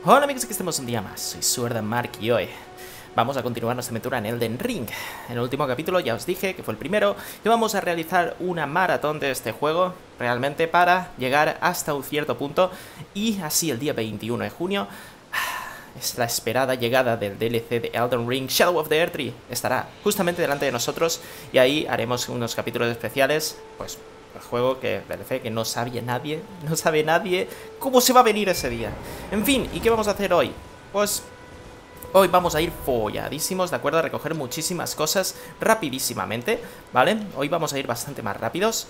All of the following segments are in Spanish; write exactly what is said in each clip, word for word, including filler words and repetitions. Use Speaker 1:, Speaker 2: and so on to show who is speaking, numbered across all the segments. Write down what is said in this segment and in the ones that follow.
Speaker 1: Hola amigos, aquí estamos un día más, soy Swordandmark y hoy vamos a continuar nuestra aventura en Elden Ring. En el último capítulo ya os dije, que fue el primero, que vamos a realizar una maratón de este juego, realmente para llegar hasta un cierto punto, y así el día veintiuno de junio, es la esperada llegada del D L C de Elden Ring, Shadow of the Erdtree, estará justamente delante de nosotros, y ahí haremos unos capítulos especiales, pues... el juego que, D L C, que no sabía nadie, no sabe nadie cómo se va a venir ese día. En fin, ¿y qué vamos a hacer hoy? Pues hoy vamos a ir folladísimos, ¿de acuerdo? A recoger muchísimas cosas rapidísimamente, ¿vale? Hoy vamos a ir bastante más rápidos.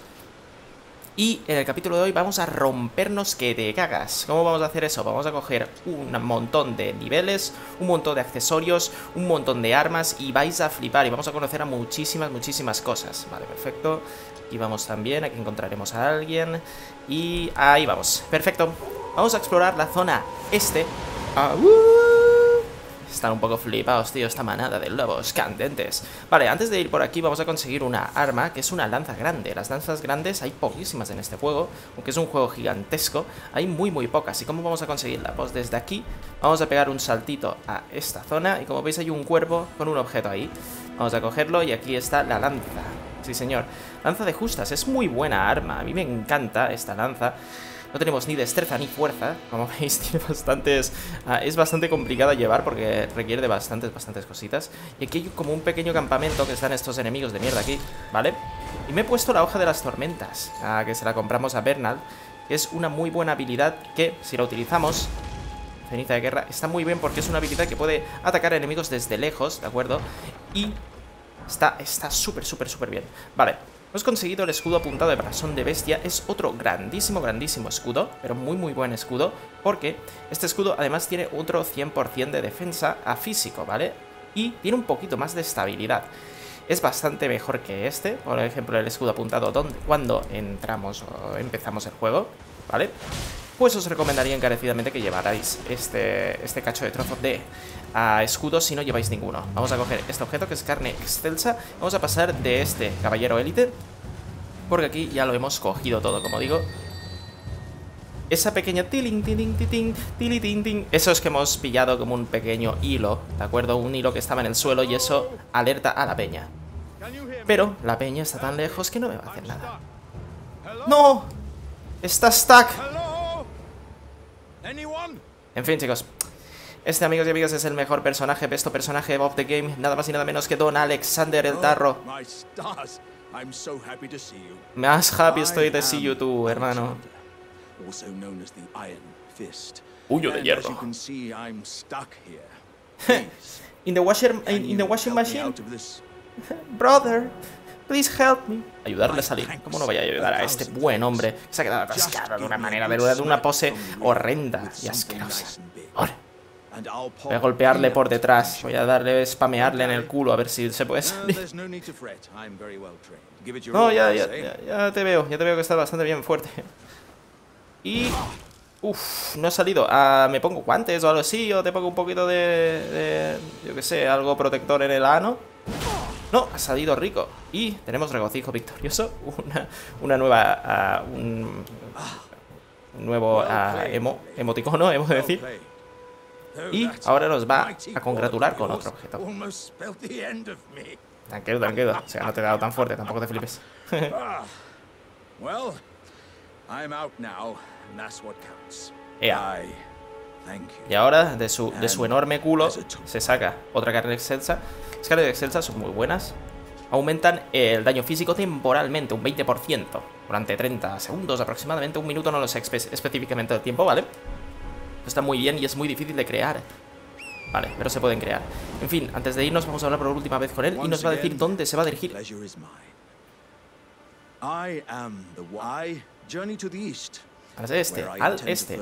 Speaker 1: Y en el capítulo de hoy vamos a rompernos que te cagas. ¿Cómo vamos a hacer eso? Vamos a coger un montón de niveles, un montón de accesorios, un montón de armas y vais a flipar y vamos a conocer a muchísimas, muchísimas cosas. Vale, perfecto. Aquí vamos también, aquí encontraremos a alguien. Y ahí vamos, perfecto. Vamos a explorar la zona este. Ah, uh. Están un poco flipados, tío, esta manada de lobos candentes. Vale, antes de ir por aquí vamos a conseguir una arma que es una lanza grande. Las lanzas grandes hay poquísimas en este juego, aunque es un juego gigantesco, hay muy muy pocas. ¿Y cómo vamos a conseguirla? Pues desde aquí vamos a pegar un saltito a esta zona y como veis hay un cuervo con un objeto ahí. Vamos a cogerlo y aquí está la lanza. Sí señor, lanza de justas, es muy buena arma, a mí me encanta esta lanza. No tenemos ni destreza ni fuerza, como veis tiene bastantes, uh, es bastante complicada de llevar porque requiere de bastantes, bastantes cositas. Y aquí hay como un pequeño campamento que están estos enemigos de mierda aquí, ¿vale? Y me he puesto la hoja de las tormentas, uh, que se la compramos a Bernal, que es una muy buena habilidad que si la utilizamos, ceniza de guerra, está muy bien porque es una habilidad que puede atacar a enemigos desde lejos, ¿de acuerdo? Y está está súper, súper, súper bien, vale. Hemos conseguido el escudo apuntado de blasón de bestia. Es otro grandísimo, grandísimo escudo, pero muy, muy buen escudo, porque este escudo además tiene otro cien por cien de defensa a físico, ¿vale? Y tiene un poquito más de estabilidad. Es bastante mejor que este, por ejemplo, el escudo apuntado donde, cuando entramos o empezamos el juego, ¿vale? Pues os recomendaría encarecidamente que llevarais este, este cacho de trozo de uh, escudo si no lleváis ninguno. Vamos a coger este objeto que es carne excelsa. Vamos a pasar de este caballero élite, porque aquí ya lo hemos cogido todo, como digo. Esa pequeña tiling, tiling, tiling, tiling, tiling, eso es que hemos pillado como un pequeño hilo, ¿de acuerdo? Un hilo que estaba en el suelo y eso alerta a la peña. Pero la peña está tan lejos que no me va a hacer nada. ¡No! ¡Está stuck! En fin, chicos, este, amigos y amigas, es el mejor personaje, besto personaje of the game, nada más y nada menos que Don Alexander el Tarro. Más happy estoy de see you tú, hermano. Puño de hierro. In the washer, in, in the washing machine. Brother, please help me. Ayudarle a salir. ¿Cómo no vaya a ayudar a este buen hombre que se ha quedado atascado de una manera, de una pose horrenda y asquerosa? Ahora voy a golpearle por detrás. Voy a darle, spamearle en el culo a ver si se puede salir. No, ya, ya, ya, ya te veo. Ya te veo que estás bastante bien fuerte. Y... uff, no ha salido. Ah, ¿me pongo guantes o algo así? ¿O te pongo un poquito de... de yo qué sé, algo protector en el ano? No, ha salido rico. Y tenemos regocijo victorioso. Una, una nueva... Uh, un, un nuevo uh, emo, emoticono, hemos de decir. Y ahora nos va a congratular con otro objeto. Tranquilo, tranquilo. O sea, no te he dado tan fuerte, tampoco te flipes. Ea. Y ahora de su, de su enorme culo se saca otra carne excelsa. Las carnes excelsas son muy buenas. Aumentan el daño físico temporalmente, un veinte por ciento. Durante treinta segundos aproximadamente, un minuto, no lo sé espe específicamente el tiempo, ¿vale? Está muy bien y es muy difícil de crear. Vale, pero se pueden crear. En fin, antes de irnos vamos a hablar por última vez con él y nos va a decir dónde se va a dirigir. Al este, al este.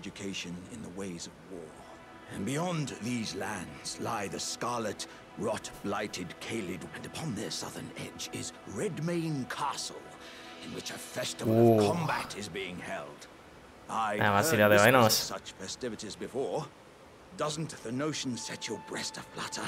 Speaker 2: And beyond these lands lie the scarlet, rot-blighted Caelid, and upon their southern edge is Redmane Castle, in which a festival uh. of combat is being held. I've heard of such festivities before. Doesn't the notion set your breast aflutter?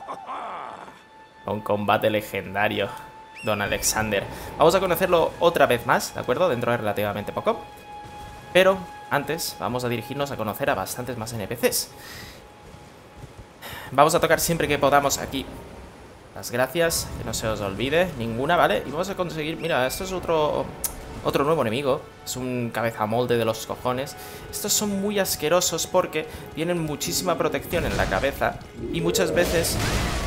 Speaker 1: Un combate legendario, Don Alexander. Vamos a conocerlo otra vez más, ¿de acuerdo? Dentro de relativamente poco. Pero antes vamos a dirigirnos a conocer a bastantes más N P Cs. Vamos a tocar siempre que podamos aquí las gracias, que no se os olvide ninguna, ¿vale? Y vamos a conseguir, mira, esto es otro otro nuevo enemigo, es un cabezamolde de los cojones. Estos son muy asquerosos porque tienen muchísima protección en la cabeza y muchas veces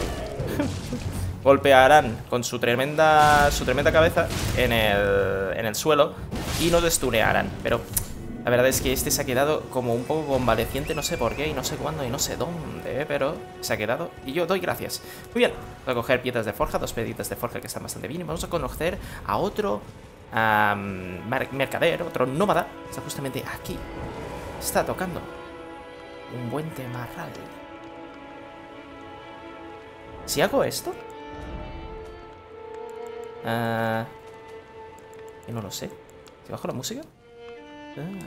Speaker 1: golpearán con su tremenda su tremenda cabeza en el, en el suelo y nos stunearán, pero la verdad es que este se ha quedado como un poco convaleciente, no sé por qué, y no sé cuándo, y no sé dónde, pero se ha quedado, y yo doy gracias. Muy bien, voy a coger piedras de forja, dos piedritas de forja que están bastante bien, y vamos a conocer a otro um, mercader, otro nómada, está justamente aquí. Está tocando un buen temarral. Si hago esto... Uh, yo no lo sé. ¿Si bajo la música? Ah.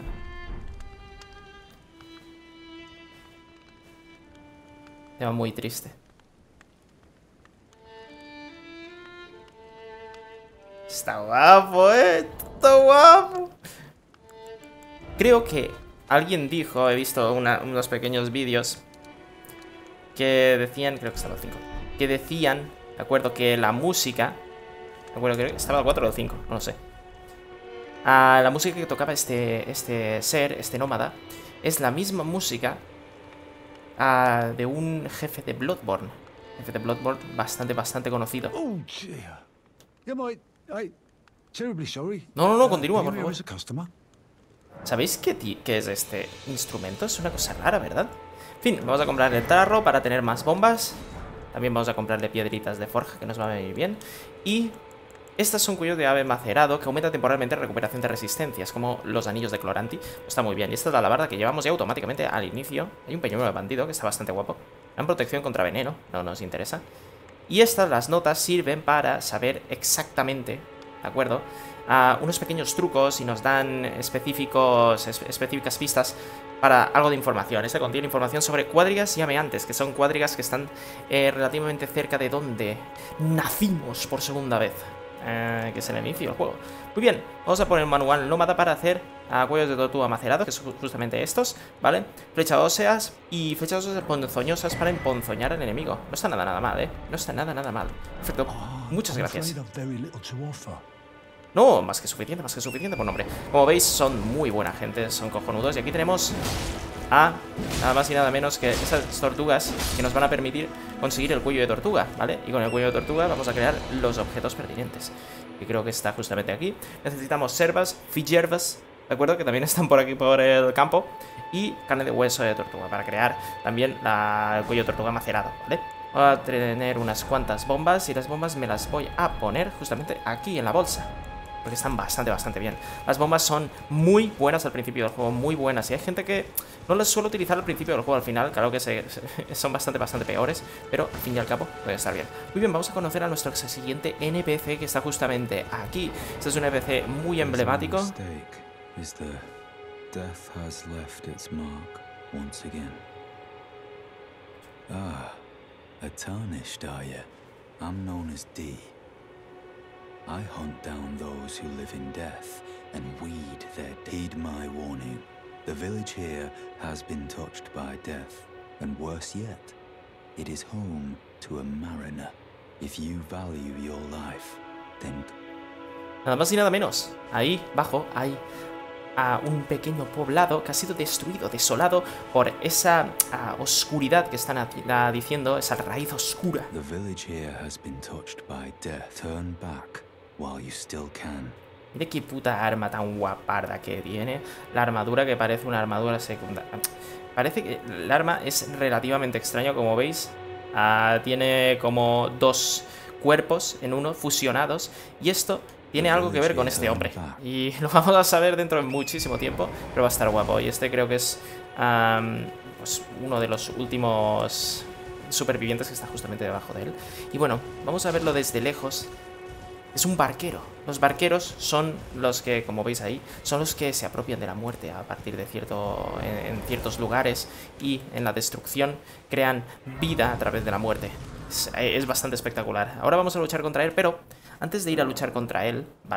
Speaker 1: Tema muy triste. Está guapo, eh. Está guapo. Creo que alguien dijo, he visto una, unos pequeños vídeos que decían, creo que estaba cinco, que decían, de acuerdo, que la música, de acuerdo, creo que estaba el cuatro o cinco, no lo sé. Ah, la música que tocaba este, este ser, este nómada, es la misma música ah, de un jefe de Bloodborne. Jefe de Bloodborne bastante, bastante conocido.
Speaker 3: Oh, dear. Yeah, my, I, terribly sorry.
Speaker 1: No, no, no, continúa, por
Speaker 3: Uh,
Speaker 1: favor.
Speaker 3: as a customer.
Speaker 1: ¿Sabéis qué, ti- qué es este instrumento? Es una cosa rara, ¿verdad? En fin, vamos a comprarle el tarro para tener más bombas. También vamos a comprarle piedritas de forja, que nos va a venir bien. Y... estas son cuellos de ave macerado que aumenta temporalmente recuperación de resistencias, como los anillos de Cloranti. Está muy bien. Y esta es la alabarda que llevamos ya automáticamente al inicio. Hay un peñuelo de bandido que está bastante guapo. Dan protección contra veneno, no nos interesa. Y estas, las notas, sirven para saber exactamente, ¿de acuerdo? Uh, unos pequeños trucos y nos dan específicos, es, específicas pistas para algo de información. Este contiene información sobre cuadrigas llameantes, que son cuadrigas que están eh, relativamente cerca de donde nacimos por segunda vez. Eh, que es el inicio del juego. Muy bien, vamos a poner un manual nómada para hacer uh, cuellos de tortuga macerado, que son justamente estos, ¿vale? Flechas óseas y flechas óseas ponzoñosas para emponzoñar al enemigo. No está nada, nada mal, ¿eh? No está nada, nada mal. Perfecto, muchas gracias. No, más que suficiente, más que suficiente por nombre. Como veis, son muy buena gente, son cojonudos. Y aquí tenemos a nada más y nada menos que esas tortugas que nos van a permitir conseguir el cuello de tortuga, ¿vale? Y con el cuello de tortuga vamos a crear los objetos pertinentes, que creo que está justamente aquí. Necesitamos servas, fillerbas, ¿de acuerdo? Que también están por aquí por el campo. Y carne de hueso de tortuga para crear también la, el cuello de tortuga macerado, ¿vale? Voy a tener unas cuantas bombas y las bombas me las voy a poner justamente aquí en la bolsa, porque están bastante, bastante bien. Las bombas son muy buenas al principio del juego, muy buenas. Y hay gente que no las suele utilizar al principio del juego. Al final, claro que se, se, son bastante, bastante peores, pero al fin y al cabo puede estar bien. Muy bien, vamos a conocer a nuestro siguiente N P C que está justamente aquí. Este es un N P C muy emblemático.
Speaker 4: A tarnished, are you? I'm known as D. I hunt down those who live in death and weed their heed my warning. The village here has been touched by death, and worse yet, it is home to a mariner. If you value your life, then...
Speaker 1: Nada más y nada menos. Ahí, bajo, hay a un pequeño poblado que ha sido destruido, desolado por esa uh, oscuridad que están uh, diciendo, esa raíz oscura.
Speaker 4: The village here has been touched by death. Turn back while you still can.
Speaker 1: Mire qué puta arma tan guaparda que tiene. La armadura que parece una armadura secundaria. Parece que el arma es relativamente extraño, como veis. Uh, tiene como dos cuerpos en uno, fusionados. Y esto tiene algo que ver con este hombre. Y lo vamos a saber dentro de muchísimo tiempo, pero va a estar guapo. Y este creo que es um, pues uno de los últimos supervivientes que está justamente debajo de él. Y bueno, vamos a verlo desde lejos. Es un barquero. Los barqueros son los que, como veis ahí, son los que se apropian de la muerte a partir de cierto, en, en ciertos lugares, y en la destrucción crean vida a través de la muerte. Es, es bastante espectacular. Ahora vamos a luchar contra él, pero antes de ir a luchar contra él, ¿vale?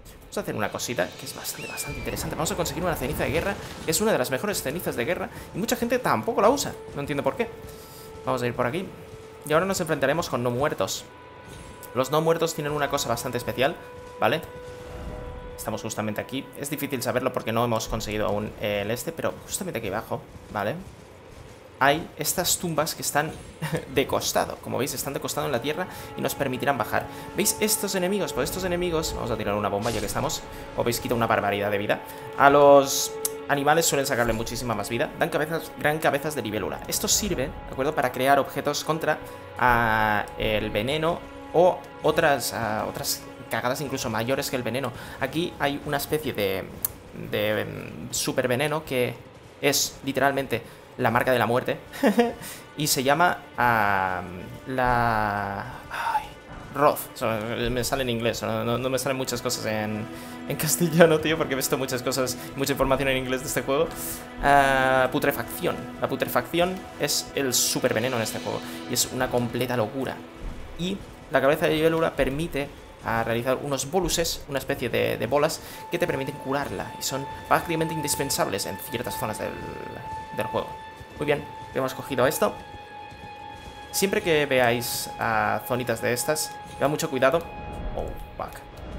Speaker 1: Vamos a hacer una cosita que es bastante, bastante interesante. Vamos a conseguir una ceniza de guerra, que es una de las mejores cenizas de guerra, y mucha gente tampoco la usa. No entiendo por qué. Vamos a ir por aquí. Y ahora nos enfrentaremos con no muertos. Los no muertos tienen una cosa bastante especial, ¿vale? Estamos justamente aquí. Es difícil saberlo porque no hemos conseguido aún el este, pero justamente aquí abajo, ¿vale? Hay estas tumbas que están de costado. Como veis, están de costado en la tierra y nos permitirán bajar. ¿Veis estos enemigos? Pues estos enemigos... Vamos a tirar una bomba ya que estamos. Como veis, quita una barbaridad de vida. A los animales suelen sacarle muchísima más vida. Dan cabezas, gran cabezas de libélula. Esto sirve, ¿de acuerdo? Para crear objetos contra uh, el veneno o otras, uh, otras cagadas incluso mayores que el veneno. Aquí hay una especie de, de um, super veneno que es literalmente... la marca de la muerte. Y se llama uh, la... Ay, Roth. O sea, me sale en inglés. No, no, no me salen muchas cosas en, en castellano, tío, porque he visto muchas cosas, mucha información en inglés de este juego. Uh, putrefacción. La putrefacción es el super veneno en este juego. Y es una completa locura. Y la cabeza de libélula permite a realizar unos boluses, una especie de, de bolas que te permiten curarla. Y son prácticamente indispensables en ciertas zonas del... del juego. Muy bien, hemos cogido esto. Siempre que veáis a uh, zonitas de estas, tengan mucho cuidado. Oh, fuck.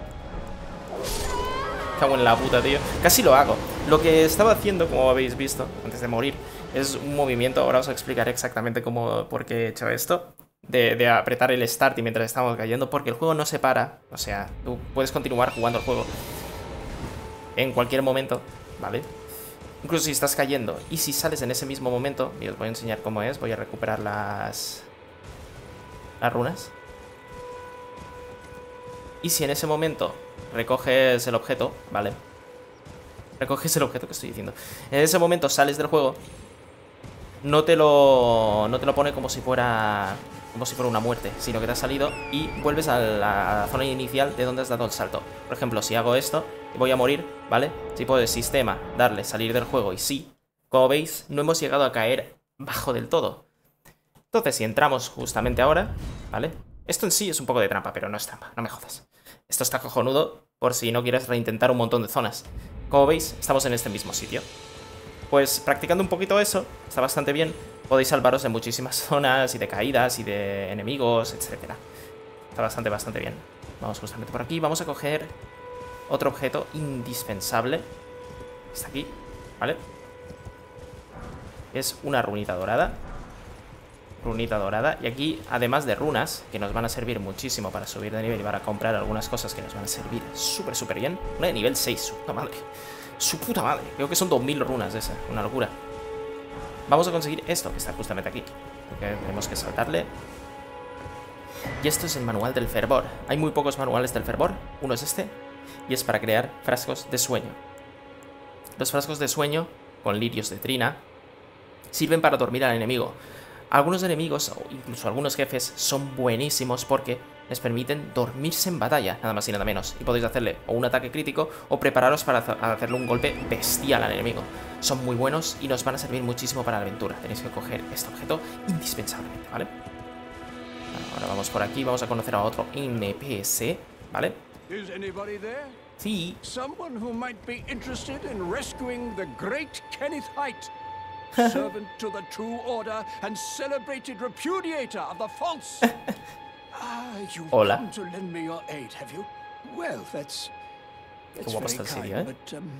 Speaker 1: Cago en la puta, tío. Casi lo hago. Lo que estaba haciendo, como habéis visto, antes de morir, es un movimiento. Ahora os explicaré exactamente cómo, por qué he hecho esto. De, de apretar el start y mientras estamos cayendo, porque el juego no se para. O sea, tú puedes continuar jugando el juego en cualquier momento, ¿vale? Incluso si estás cayendo y si sales en ese mismo momento, y os voy a enseñar cómo es, voy a recuperar las, las runas. Y si en ese momento recoges el objeto, ¿vale? Recoges el objeto que estoy diciendo. En ese momento sales del juego, no te lo, no te lo pone como si fuera... como si fuera una muerte, sino que te has salido y vuelves a la, a la zona inicial de donde has dado el salto. Por ejemplo, si hago esto, voy a morir, ¿vale? Si puedo, sistema, darle, salir del juego y sí, como veis, no hemos llegado a caer bajo del todo. Entonces, si entramos justamente ahora, ¿vale? Esto en sí es un poco de trampa, pero no es trampa, no me jodas. Esto está cojonudo por si no quieres reintentar un montón de zonas. Como veis, estamos en este mismo sitio. Pues practicando un poquito eso, está bastante bien. Podéis salvaros de muchísimas zonas y de caídas y de enemigos, etcétera. Está bastante, bastante bien. Vamos justamente por aquí. Vamos a coger otro objeto indispensable. Está aquí, ¿vale? Es una runita dorada. Runita dorada. Y aquí, además de runas, que nos van a servir muchísimo para subir de nivel y para comprar algunas cosas que nos van a servir súper, súper bien. Una de nivel seis, su puta madre. Su puta madre. Creo que son dos mil runas de esa. Una locura. Vamos a conseguir esto, que está justamente aquí. Porque tenemos que saltarle. Y esto es el manual del fervor. Hay muy pocos manuales del fervor. Uno es este. Y es para crear frascos de sueño. Los frascos de sueño, con lirios de trina, sirven para dormir al enemigo. Algunos enemigos, o incluso algunos jefes, son buenísimos porque les permiten dormirse en batalla, nada más y nada menos. Y podéis hacerle o un ataque crítico o prepararos para hacerle un golpe bestial al enemigo. Son muy buenos y nos van a servir muchísimo para la aventura. Tenéis que coger este objeto indispensablemente, ¿vale? Ahora vamos por aquí, vamos a conocer a otro N P C, ¿vale? Sí.
Speaker 3: Someone who might be interested in rescuing the great Kenneth Haight, servant to the true order and celebrated repudiator of the false. Ah, you've
Speaker 1: Hola.
Speaker 3: come to lend me your aid, have you? Well, that's that's
Speaker 1: guapo
Speaker 3: very
Speaker 1: está el
Speaker 3: kind,
Speaker 1: sitio, ¿eh?
Speaker 3: but um,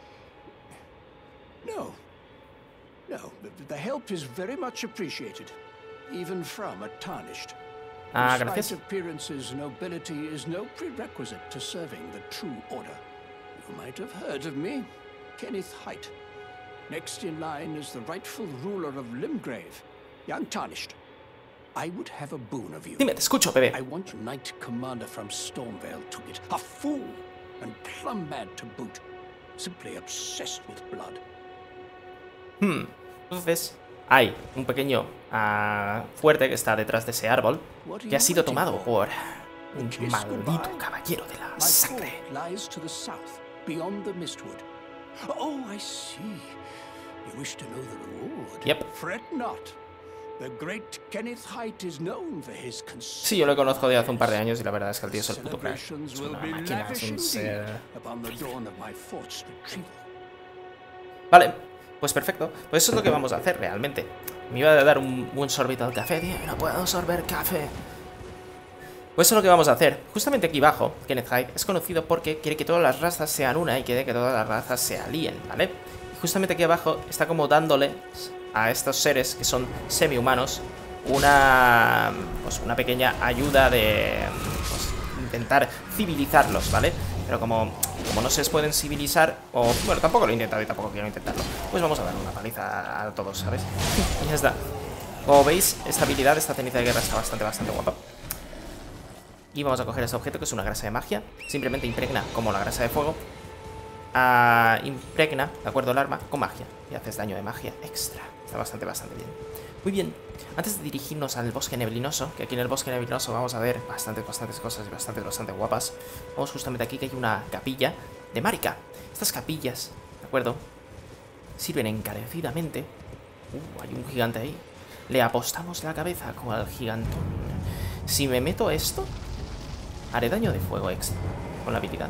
Speaker 3: no, no. The, the help is very much appreciated, even from a tarnished.
Speaker 1: Ah,
Speaker 3: Despite
Speaker 1: gracias.
Speaker 3: appearances, nobility is no prerequisite to serving the true order. You might have heard of me, Kenneth Haight. Next in line is the rightful ruler of Limgrave, young Tarnished. I would have a boon of you.
Speaker 1: Dime, te escucho, bebé.
Speaker 3: I want Knight Commander from Stormvale to get a fool and plumb mad to boot, simply obsessed with blood.
Speaker 1: Hmm. Entonces, hay un pequeño uh, fuerte que está detrás de ese árbol que ha sido tomado por un maldito caballero de la sangre.
Speaker 3: Lies to the south, beyond the Mistwood. Oh, I see. You wish to know the reward?
Speaker 1: Yep.
Speaker 3: Fret not.
Speaker 1: Sí, yo lo conozco de hace un par de años y la verdad es que el tío es el puto crack. Es una máquina, es un ser... Vale, pues perfecto. Pues eso es lo que vamos a hacer realmente. Me iba a dar un, un sorbito al café, tío. No puedo sorber café. Pues eso es lo que vamos a hacer. Justamente aquí abajo, Kenneth Hyde es conocido porque quiere que todas las razas sean una y quiere que todas las razas se alíen, ¿vale? Y justamente aquí abajo está como dándole a estos seres que son semi-humanos una, pues una pequeña ayuda de pues, intentar civilizarlos, ¿vale? Pero como, como no se pueden civilizar, o bueno, tampoco lo he intentado y tampoco quiero intentarlo, pues vamos a dar una paliza a todos, ¿sabes? Y ya está. Como veis, esta habilidad, esta ceniza de guerra está bastante, bastante guapa. Y vamos a coger este objeto que es una grasa de magia. Simplemente impregna como la grasa de fuego. Uh, impregna, de acuerdo, el arma con magia. Y haces daño de magia extra. Está bastante, bastante bien. Muy bien. Antes de dirigirnos al bosque neblinoso, que aquí en el bosque neblinoso vamos a ver bastantes, bastantes cosas y bastante, bastante guapas. Vamos justamente aquí que hay una capilla de Marika. Estas capillas, de acuerdo, sirven encarecidamente. Uh, hay un gigante ahí. Le apostamos la cabeza como al gigantón. Si me meto esto, haré daño de fuego extra con la habilidad.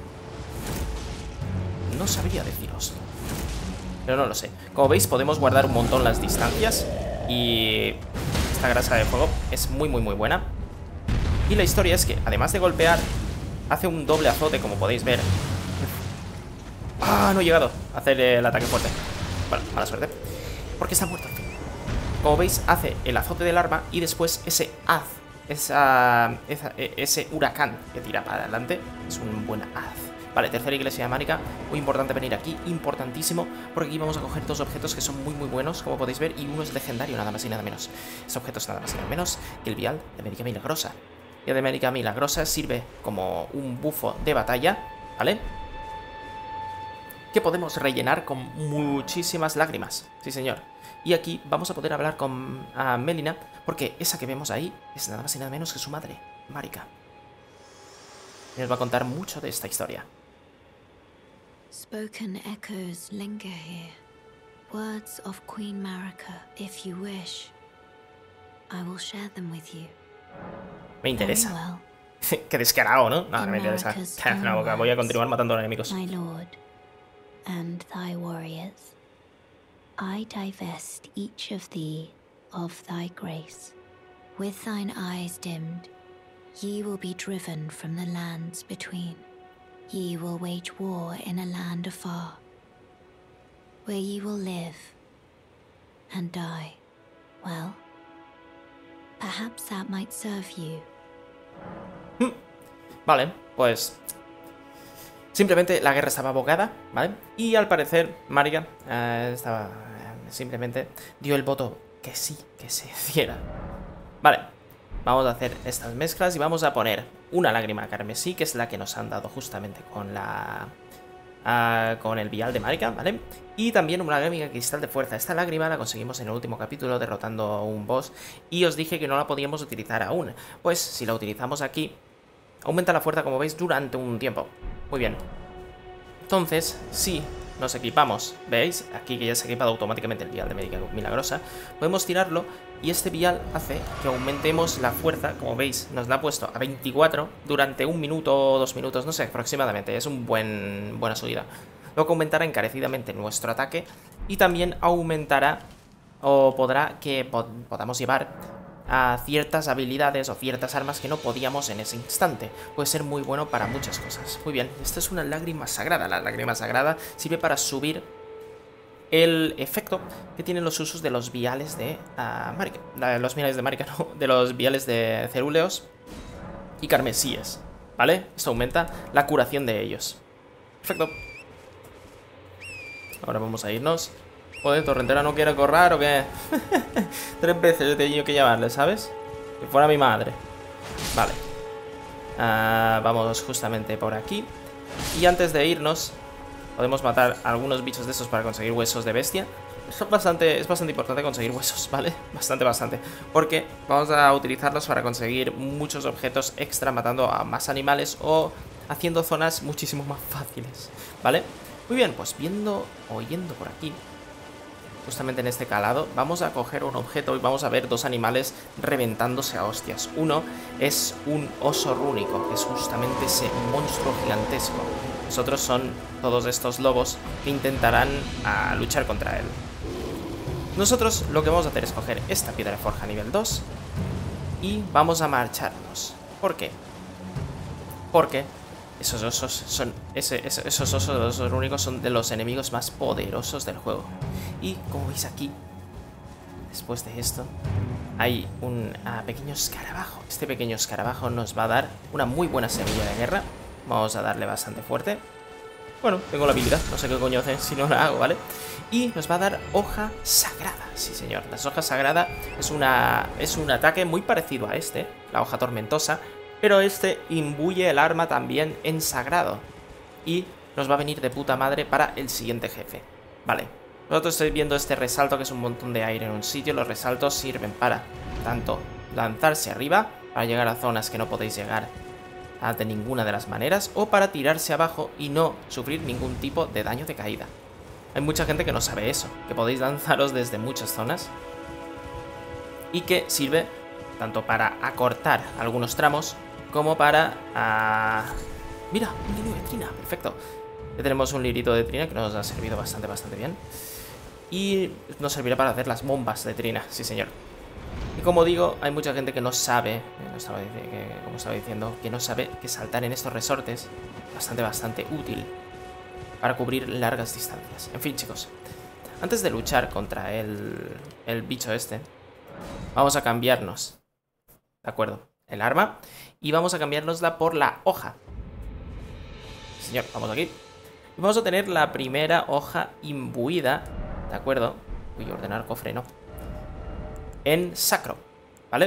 Speaker 1: No sabría deciros, pero no lo sé. Como veis, podemos guardar un montón las distancias. Y esta grasa de fuego es muy, muy, muy buena. Y la historia es que, además de golpear, hace un doble azote, como podéis ver. Ah, no he llegado a hacer el ataque fuerte. Bueno, mala suerte, porque está muerto. Como veis, hace el azote del arma y después ese haz. Esa, esa, ese huracán que tira para adelante es un buen haz. Vale, tercera iglesia de Marika. Muy importante venir aquí, importantísimo, porque aquí vamos a coger dos objetos que son muy muy buenos, como podéis ver, y uno es legendario, nada más y nada menos. Este objeto es nada más y nada menos que el vial de América Milagrosa. El vial de América Milagrosa sirve como un bufo de batalla, ¿vale? Que podemos rellenar con muchísimas lágrimas. Sí, señor. Y aquí vamos a poder hablar con uh, Melina, porque esa que vemos ahí es nada más y nada menos que su madre, Marika. Y nos va a contar mucho de esta historia.
Speaker 5: Spoken echoes linger here. Words of Queen Marika, if you wish. I will share them with you.
Speaker 1: Me interesa. Qué descarado, ¿no? No, no me interesa. Cállate la boca, voy a continuar matando a los enemigos.
Speaker 5: My lord, and thy warriors. I divest each of thee of thy grace. With thine eyes dimmed, ye will be driven from the lands between. Ye will wage war in a land afar, where ye will live and die. Well, perhaps that might serve you.
Speaker 1: Vale, pues... simplemente la guerra estaba abocada, ¿vale? Y al parecer Marika eh, estaba... Eh, simplemente dio el voto que sí, que se hiciera. Vale, vamos a hacer estas mezclas y vamos a poner una lágrima carmesí, que es la que nos han dado justamente con la... Uh, con el vial de Marika, ¿vale? Y también una lágrima cristal de fuerza. Esta lágrima la conseguimos en el último capítulo derrotando a un boss y os dije que no la podíamos utilizar aún. Pues si la utilizamos aquí, aumenta la fuerza, como veis, durante un tiempo. Muy bien. Entonces, si nos equipamos, ¿veis? Aquí que ya se ha equipado automáticamente el vial de América Milagrosa, podemos tirarlo y este vial hace que aumentemos la fuerza, como veis, nos la ha puesto a veinticuatro durante un minuto o dos minutos, no sé, aproximadamente. Es un buen buena subida. Lo que aumentará encarecidamente nuestro ataque y también aumentará o podrá que pod podamos llevar a ciertas habilidades o ciertas armas que no podíamos en ese instante. Puede ser muy bueno para muchas cosas. Muy bien, esta es una lágrima sagrada. La lágrima sagrada sirve para subir el efecto que tienen los usos de los viales de uh, Marika. De los viales de Marika, no, de los viales de cerúleos y carmesíes, ¿vale? Esto aumenta la curación de ellos. Perfecto. Ahora vamos a irnos. Joder, Torrentera no quiere correr o qué. Tres veces he tenido que llamarle, ¿sabes? Que fuera mi madre. Vale. Uh, vamos justamente por aquí. Y antes de irnos, podemos matar algunos bichos de estos para conseguir huesos de bestia. Es bastante, es bastante importante conseguir huesos, ¿vale? Bastante, bastante. Porque vamos a utilizarlos para conseguir muchos objetos extra, matando a más animales o haciendo zonas muchísimo más fáciles, ¿vale? Muy bien, pues viendo o yendo por aquí, justamente en este calado, vamos a coger un objeto y vamos a ver dos animales reventándose a hostias. Uno es un oso rúnico, que es justamente ese monstruo gigantesco. Los otros son todos estos lobos que intentarán a luchar contra él. Nosotros lo que vamos a hacer es coger esta piedra de forja nivel dos y vamos a marcharnos. ¿Por qué? Porque esos osos son ese, ese, esos osos, los osos únicos son de los enemigos más poderosos del juego. Y como veis aquí, después de esto, hay un uh, pequeño escarabajo. Este pequeño escarabajo nos va a dar una muy buena semilla de guerra. Vamos a darle bastante fuerte. Bueno, tengo la habilidad, no sé qué coño hacer si no la hago, ¿vale? Y nos va a dar hoja sagrada, sí señor. La hoja sagrada es, una, es un ataque muy parecido a este, la hoja tormentosa, pero este imbuye el arma también en sagrado. Y nos va a venir de puta madre para el siguiente jefe. Vale, nosotros estáis viendo este resalto que es un montón de aire en un sitio. Los resaltos sirven para tanto lanzarse arriba, para llegar a zonas que no podéis llegar de ninguna de las maneras, o para tirarse abajo y no sufrir ningún tipo de daño de caída. Hay mucha gente que no sabe eso, que podéis lanzaros desde muchas zonas y que sirve tanto para acortar algunos tramos como para... Uh... Mira, un lirio de trina, perfecto. Ya tenemos un lirito de trina que nos ha servido bastante, bastante bien. Y nos servirá para hacer las bombas de trina, sí señor. Y como digo, hay mucha gente que no sabe, no estaba, que, como estaba diciendo, que no sabe que saltar en estos resortes es bastante, bastante útil para cubrir largas distancias. En fin, chicos, antes de luchar contra el, el bicho este, vamos a cambiarnos, ¿de acuerdo? El arma, y vamos a cambiárnosla por la hoja. Señor, vamos aquí. Y vamos a tener la primera hoja imbuida, ¿de acuerdo? Voy a ordenar cofre, no. En sacro, ¿vale?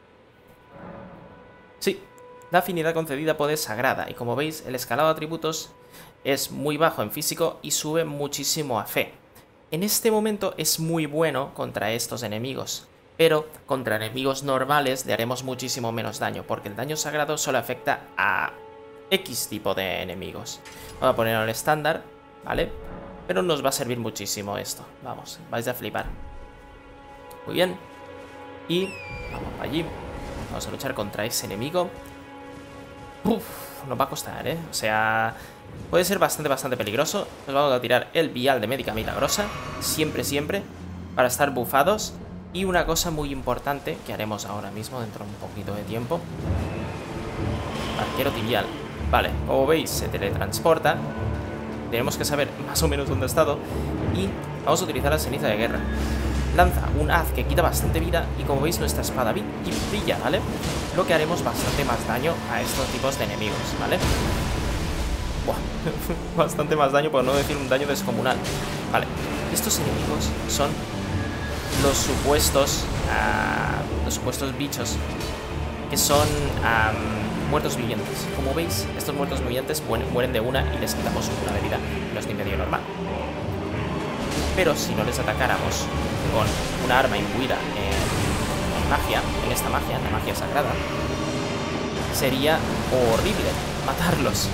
Speaker 1: Sí, la afinidad concedida puede sagrada. Y como veis, el escalado de atributos es muy bajo en físico y sube muchísimo a fe. En este momento es muy bueno contra estos enemigos, pero contra enemigos normales le haremos muchísimo menos daño, porque el daño sagrado solo afecta a X tipo de enemigos. Vamos a ponerlo en el estándar, ¿vale? Pero nos va a servir muchísimo esto. Vamos, vais a flipar. Muy bien. Y vamos para allí. Vamos a luchar contra ese enemigo. Uf, nos va a costar, ¿eh? O sea, puede ser bastante, bastante peligroso. Nos vamos a tirar el vial de médica milagrosa. Siempre, siempre. Para estar bufados. Y una cosa muy importante que haremos ahora mismo, dentro de un poquito de tiempo. Arquero tibial. Vale, como veis, se teletransporta. Tenemos que saber más o menos dónde ha estado. Y vamos a utilizar la ceniza de guerra. Lanza un haz que quita bastante vida y como veis nuestra espada brilla, ¿vale? Lo que haremos bastante más daño a estos tipos de enemigos, ¿vale? Buah, bastante más daño, por no decir un daño descomunal. Vale, estos enemigos son los supuestos, uh, los supuestos bichos que son um, muertos vivientes. Como veis, estos muertos vivientes mueren de una y les quitamos una de vida, no es ni medio normal. Pero si no les atacáramos con una arma imbuida en magia, en esta magia, en la magia sagrada, sería horrible matarlos.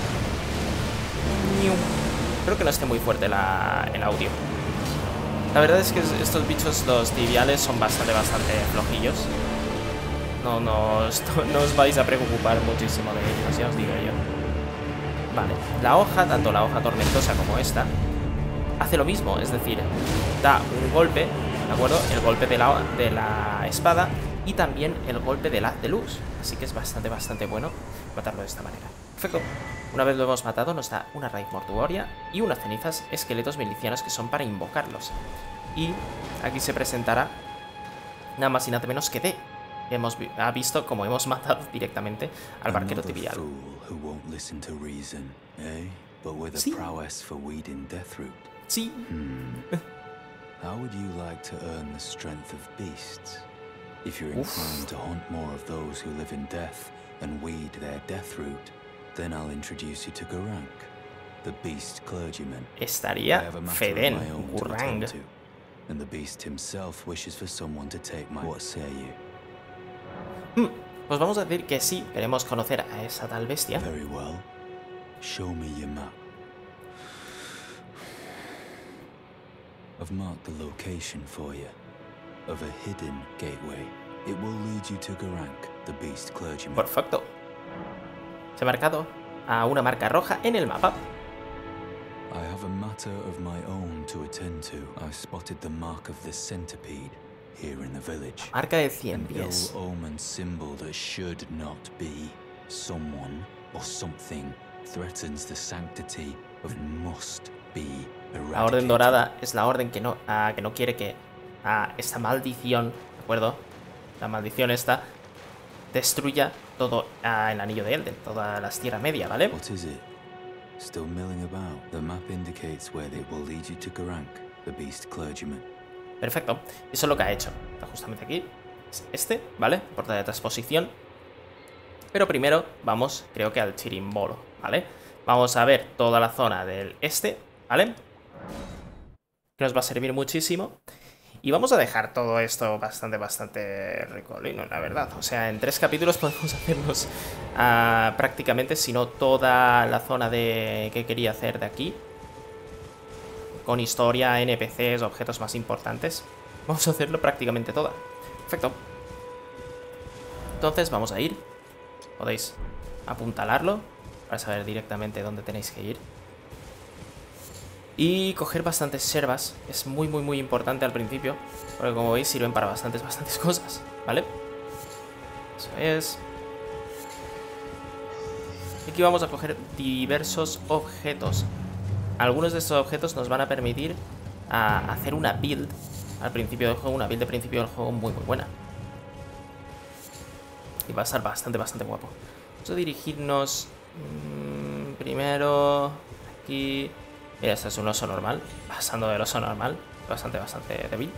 Speaker 1: Creo que no esté muy fuerte la, el audio. La verdad es que estos bichos, los tibiales, son bastante, bastante flojillos. No, no, no os vais a preocupar muchísimo de ellos, ya os digo yo. Vale, la hoja, tanto la hoja tormentosa como esta, hace lo mismo, es decir, da un golpe, ¿de acuerdo? El golpe de la, de la espada y también el golpe del haz de luz. Así que es bastante, bastante bueno matarlo de esta manera. Perfecto. Una vez lo hemos matado, nos da una raíz mortuoria y unas cenizas, esqueletos milicianos que son para invocarlos. Y aquí se presentará nada más y nada menos que D. Hemos vi ha visto como hemos matado directamente al barquero tibial. Sí. Sí.
Speaker 4: Hmm. How would you like to earn the strength of beasts? If you're inclined to hunt more of those who live in death and weed their death root, then I'll introduce you to Gurranq, the beast clergyman.
Speaker 1: Estaría Feden, Gurranq.
Speaker 4: And the beast himself wishes for someone to take my... What say you?
Speaker 1: Hmm. Pues vamos a decir que sí, queremos conocer a esa tal bestia.
Speaker 4: Very well. Show me your map. I've marked the location for you of a hidden gateway. It will lead you to Gurranq, the beast clergyman.
Speaker 1: Perfecto. Se ha marcado a una marca roja en el mapa.
Speaker 4: I have a matter of my own to attend to. I spotted the mark of the centipede here in the village.
Speaker 1: Marca de cien
Speaker 4: An
Speaker 1: pies.
Speaker 4: ill-omened symbol that should not be. Someone or something threatens the sanctity of must be eradicated.
Speaker 1: La orden dorada es la orden que no, uh, que no quiere que uh, esta maldición, ¿de acuerdo? La maldición esta destruya todo uh, el anillo de Elden, todas las Tierra Media, ¿vale?
Speaker 4: What is it? Still milling about. The map indicates where it will lead you to Gurranq, the beast clergyman.
Speaker 1: Perfecto. Eso es lo que ha hecho. Está justamente aquí. Es este, ¿vale? Puerta de transposición. Pero primero vamos, creo que al Chirimbolo, ¿vale? Vamos a ver toda la zona del este, ¿vale? Que nos va a servir muchísimo. Y vamos a dejar todo esto bastante, bastante ricolino, la verdad. O sea, en tres capítulos podemos hacernos uh, prácticamente, si no toda la zona de que quería hacer de aquí. Con historia, N P Cs, objetos más importantes. Vamos a hacerlo prácticamente toda. Perfecto. Entonces vamos a ir. Podéis apuntalarlo para saber directamente dónde tenéis que ir. Y coger bastantes servas. Es muy, muy, muy importante al principio. Porque como veis sirven para bastantes, bastantes cosas. ¿Vale? Eso es. Aquí vamos a coger diversos objetos. Algunos de estos objetos nos van a permitir a hacer una build al principio del juego. Una build de principio del juego muy, muy buena. Y va a estar bastante, bastante guapo. Vamos a dirigirnos mmm, primero aquí. Mira, este es un oso normal. Pasando del oso normal. Bastante, bastante débil.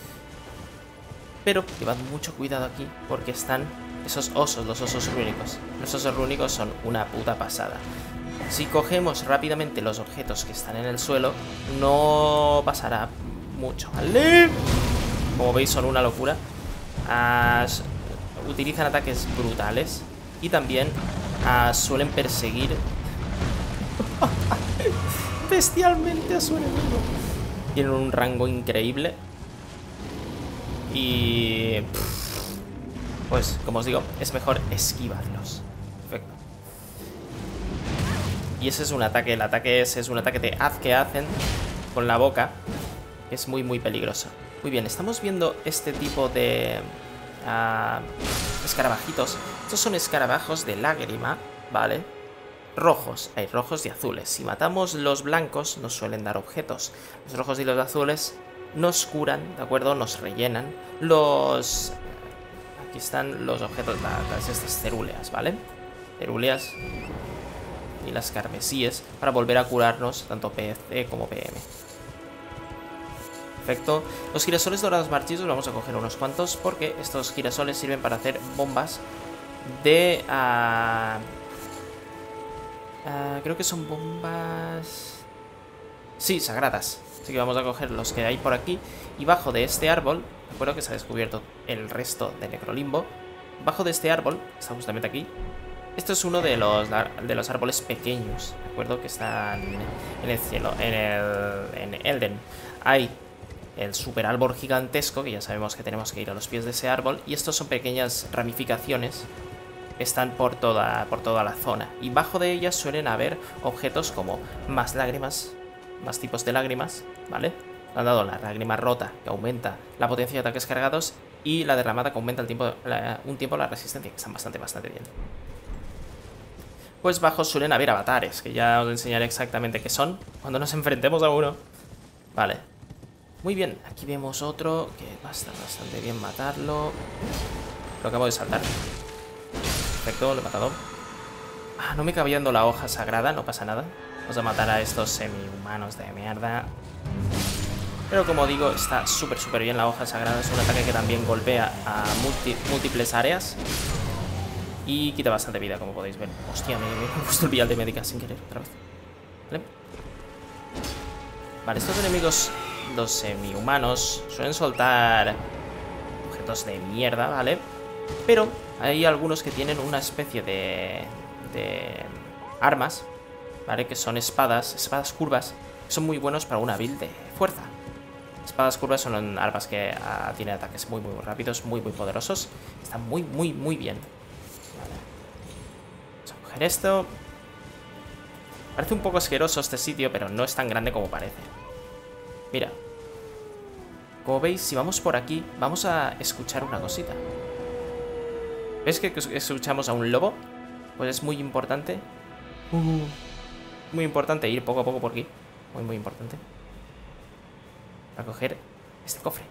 Speaker 1: Pero llevad mucho cuidado aquí porque están esos osos, los osos rúnicos. Los osos rúnicos son una puta pasada. Si cogemos rápidamente los objetos que están en el suelo, no pasará mucho, ¿vale? Como veis son una locura. As... Utilizan ataques brutales y también uh, suelen perseguir bestialmente a su enemigo. Tienen un rango increíble. Y... pues, como os digo, es mejor esquivarlos. Perfecto. Y ese es un ataque. El ataque es, es un ataque de haz que hacen con la boca. Que es muy, muy peligroso. Muy bien, estamos viendo este tipo de... Uh, escarabajitos. Estos son escarabajos de lágrima, ¿vale? Rojos, hay rojos y azules. Si matamos los blancos nos suelen dar objetos. Los rojos y los azules nos curan, ¿de acuerdo? Nos rellenan. Los... Aquí están los objetos, las, estas cerúleas, ¿vale? Cerúleas y las carmesíes para volver a curarnos tanto P C como P M. Perfecto. Los girasoles dorados marchizos vamos a coger unos cuantos porque estos girasoles sirven para hacer bombas de... Uh, uh, creo que son bombas... Sí, sagradas. Así que vamos a coger los que hay por aquí. Y bajo de este árbol, recuerdo que se ha descubierto el resto de Necrolimbo. Bajo de este árbol, está justamente aquí. Esto es uno de los, de los árboles pequeños, ¿de acuerdo? Que están en el cielo, en el en Elden. Hay el super árbol gigantesco, que ya sabemos que tenemos que ir a los pies de ese árbol. Y estos son pequeñas ramificaciones que están por toda, por toda la zona. Y bajo de ellas suelen haber objetos como más lágrimas, más tipos de lágrimas, ¿vale? Han dado la lágrima rota, que aumenta la potencia de ataques cargados, y la derramada, que aumenta el tiempo, la, un tiempo la resistencia, que están bastante, bastante bien. Pues bajo suelen haber avatares, que ya os enseñaré exactamente qué son cuando nos enfrentemos a uno. Vale. Muy bien, aquí vemos otro que va a estar bastante bien matarlo. Lo acabo de saltar. Perfecto, lo he matado. Ah, no me cabe viendo la hoja sagrada, no pasa nada. Vamos a matar a estos semi-humanos de mierda. Pero como digo, está súper, súper bien la hoja sagrada. Es un ataque que también golpea a multi múltiples áreas. Y quita bastante vida, como podéis ver. Hostia, me, me he puesto el vial de médica sin querer otra vez. Vale. Vale, estos enemigos, los semi-humanos, suelen soltar objetos de mierda, ¿vale? Pero hay algunos que tienen una especie de, de armas, ¿vale? Que son espadas, espadas curvas, que son muy buenos para una build de fuerza. Espadas curvas son armas que uh, tienen ataques muy muy rápidos, muy muy poderosos. Están muy muy muy bien. Vale. Vamos a coger esto. Parece un poco asqueroso este sitio, pero no es tan grande como parece. Mira. Como veis, si vamos por aquí, vamos a escuchar una cosita. ¿Ves que escuchamos a un lobo? Pues es muy importante. Uh, muy importante ir poco a poco por aquí. Muy, muy importante. Para coger este cofre.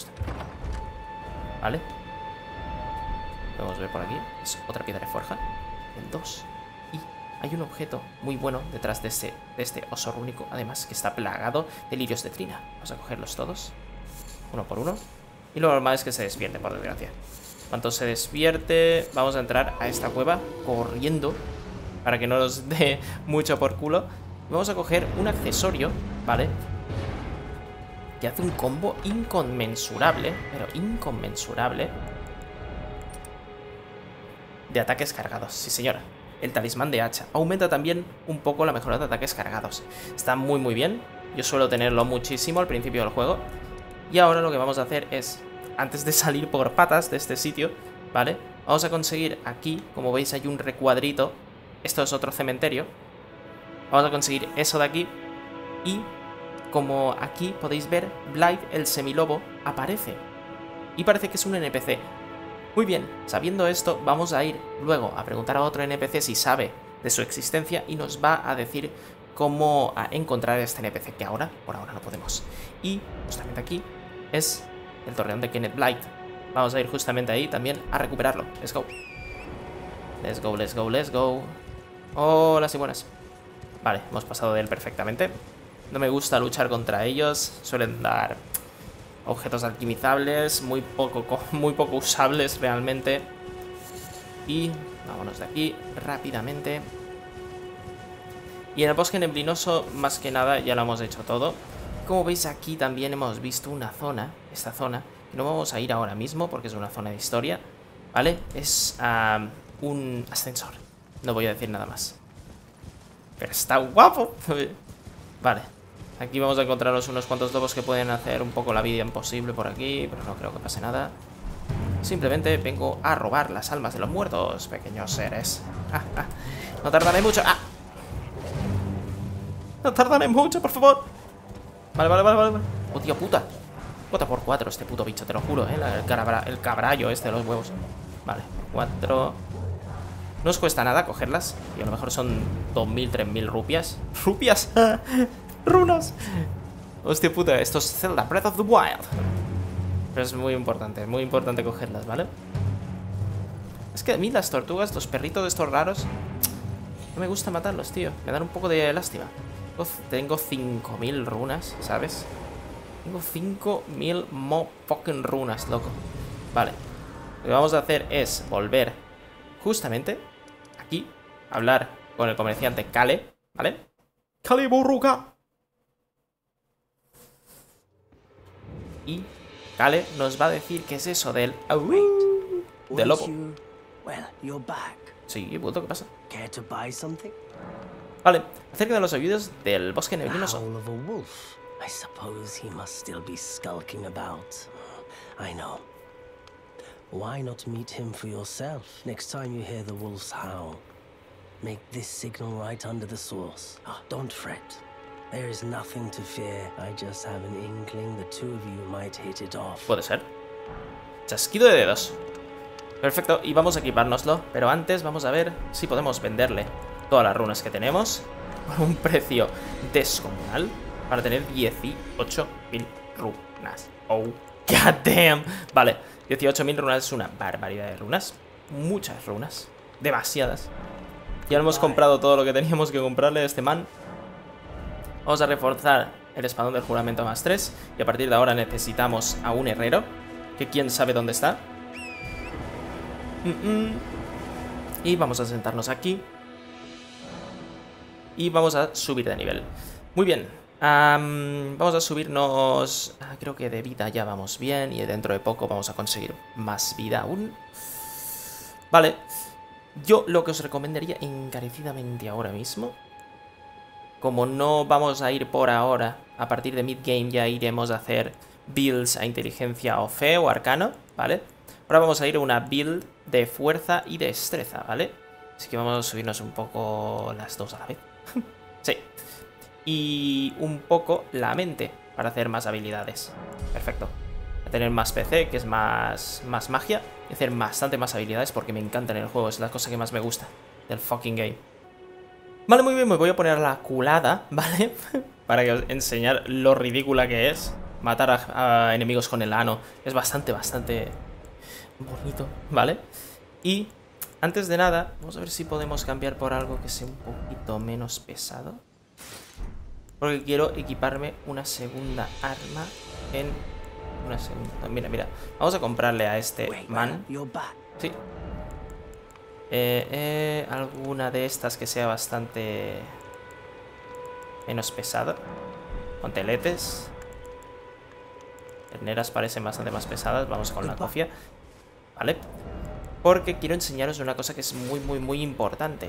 Speaker 1: Vale. Podemos ver por aquí. Es otra piedra de forja. El dos. Y hay un objeto muy bueno detrás de este, de este oso rúnico. Además, que está plagado de lirios de trina. Vamos a cogerlos todos. Uno por uno. Y lo normal es que se despierte, por desgracia. Cuando se despierte, vamos a entrar a esta cueva corriendo para que no nos dé mucho por culo. Vamos a coger un accesorio, ¿vale? Que hace un combo inconmensurable, pero inconmensurable, de ataques cargados. Sí, señora. El talismán de hacha. Aumenta también un poco la mejora de ataques cargados. Está muy, muy bien. Yo suelo tenerlo muchísimo al principio del juego. Y ahora lo que vamos a hacer es, antes de salir por patas de este sitio, ¿vale? Vamos a conseguir aquí, como veis hay un recuadrito. Esto es otro cementerio. Vamos a conseguir eso de aquí. Y como aquí podéis ver, Blythe, el semilobo, aparece. Y parece que es un N P C. Muy bien, sabiendo esto, vamos a ir luego a preguntar a otro N P C si sabe de su existencia y nos va a decir cómo a encontrar este N P C, que ahora, por ahora no podemos. Y justamente aquí es el torreón de Kenneth Blythe. Vamos a ir justamente ahí también a recuperarlo. Let's go. Let's go, let's go, let's go. Hola, y buenas. Vale, hemos pasado de él perfectamente. No me gusta luchar contra ellos. Suelen dar objetos alquimizables, muy poco, muy poco usables realmente. Y vámonos de aquí rápidamente. Y en el bosque neblinoso, más que nada, ya lo hemos hecho todo. Como veis aquí también hemos visto una zona, esta zona, que no vamos a ir ahora mismo porque es una zona de historia, ¿vale? Es uh, un ascensor, no voy a decir nada más. Pero está guapo. Vale, aquí vamos a encontrarnos unos cuantos lobos que pueden hacer un poco la vida imposible por aquí, pero no creo que pase nada. Simplemente vengo a robar las almas de los muertos, pequeños seres. No tardaré mucho. ¡Ah! No tardaré mucho, por favor. Vale, vale, vale, vale. Oh, tío, puta. cuatro por cuatro este puto bicho, te lo juro, ¿eh? El, cabra, el cabrallo este de los huevos. Vale, cuatro. No os cuesta nada cogerlas. Y a lo mejor son dos mil, tres mil rupias. ¡Rupias! ¡Runas! Hostia puta, esto es Zelda Breath of the Wild. Pero es muy importante, muy importante cogerlas, ¿vale? Es que a mí las tortugas, los perritos de estos raros, no me gusta matarlos, tío. Me dan un poco de lástima. Tengo cinco mil runas, ¿sabes? Tengo cinco mil mo fucking runas, loco. Vale. Lo que vamos a hacer es volver justamente aquí, a hablar con el comerciante Kale, ¿vale? Kale Burruka. Y Kale nos va a decir qué es eso del Aui, del lobo.
Speaker 6: Well, you're back.
Speaker 1: Sí, puto, ¿qué pasa?
Speaker 6: Care to buy something?
Speaker 1: Vale, acerca de los oídos del bosque neblinoso.
Speaker 6: The howl of a wolf. I suppose he must still be skulking about. I know. Why not meet him for yourself next time you hear the wolf's howl? Make this signal right under the source. Oh, don't fret. There is nothing to fear. I just have an inkling the two of you might hit it off.
Speaker 1: Puede ser. Chasquido de dedos. Perfecto, y vamos a equipárnoslo. Pero antes vamos a ver si podemos venderle todas las runas que tenemos por un precio descomunal para tener dieciocho mil runas. Oh, god damn. Vale, dieciocho mil runas es una barbaridad de runas. Muchas runas, demasiadas. Ya hemos comprado todo lo que teníamos que comprarle a este man. Vamos a reforzar el espadón del juramento más tres. Y a partir de ahora necesitamos a un herrero, que quién sabe dónde está. mm -mm. Y vamos a sentarnos aquí. Y vamos a subir de nivel. Muy bien, um, vamos a subirnos. Creo que de vida ya vamos bien. Y dentro de poco vamos a conseguir más vida aún. Vale. Yo lo que os recomendaría encarecidamente ahora mismo, como no vamos a ir por ahora, a partir de mid-game ya iremos a hacer builds a inteligencia o fe o arcano, ¿vale? Ahora vamos a ir a una build de fuerza y destreza, ¿vale? Así que vamos a subirnos un poco las dos a la vez. Sí. Y un poco la mente para hacer más habilidades. Perfecto. Voy a tener más P C, que es más, más magia. Y hacer bastante más habilidades porque me encantan en el juego. Es la cosa que más me gusta del fucking game. Vale, muy bien, me voy a poner la culada, ¿vale? Para que os enseñar lo ridícula que es. Matar a, a enemigos con el ano es bastante, bastante bonito, ¿vale? Y antes de nada, vamos a ver si podemos cambiar por algo que sea un poquito menos pesado. Porque quiero equiparme una segunda arma en... Una segunda... Mira, mira. Vamos a comprarle a este man. Sí. Eh, eh, alguna de estas que sea bastante menos pesada. Con teletes. Terneras parecen bastante más pesadas. Vamos con la cofia. Vale. Porque quiero enseñaros una cosa que es muy, muy, muy importante.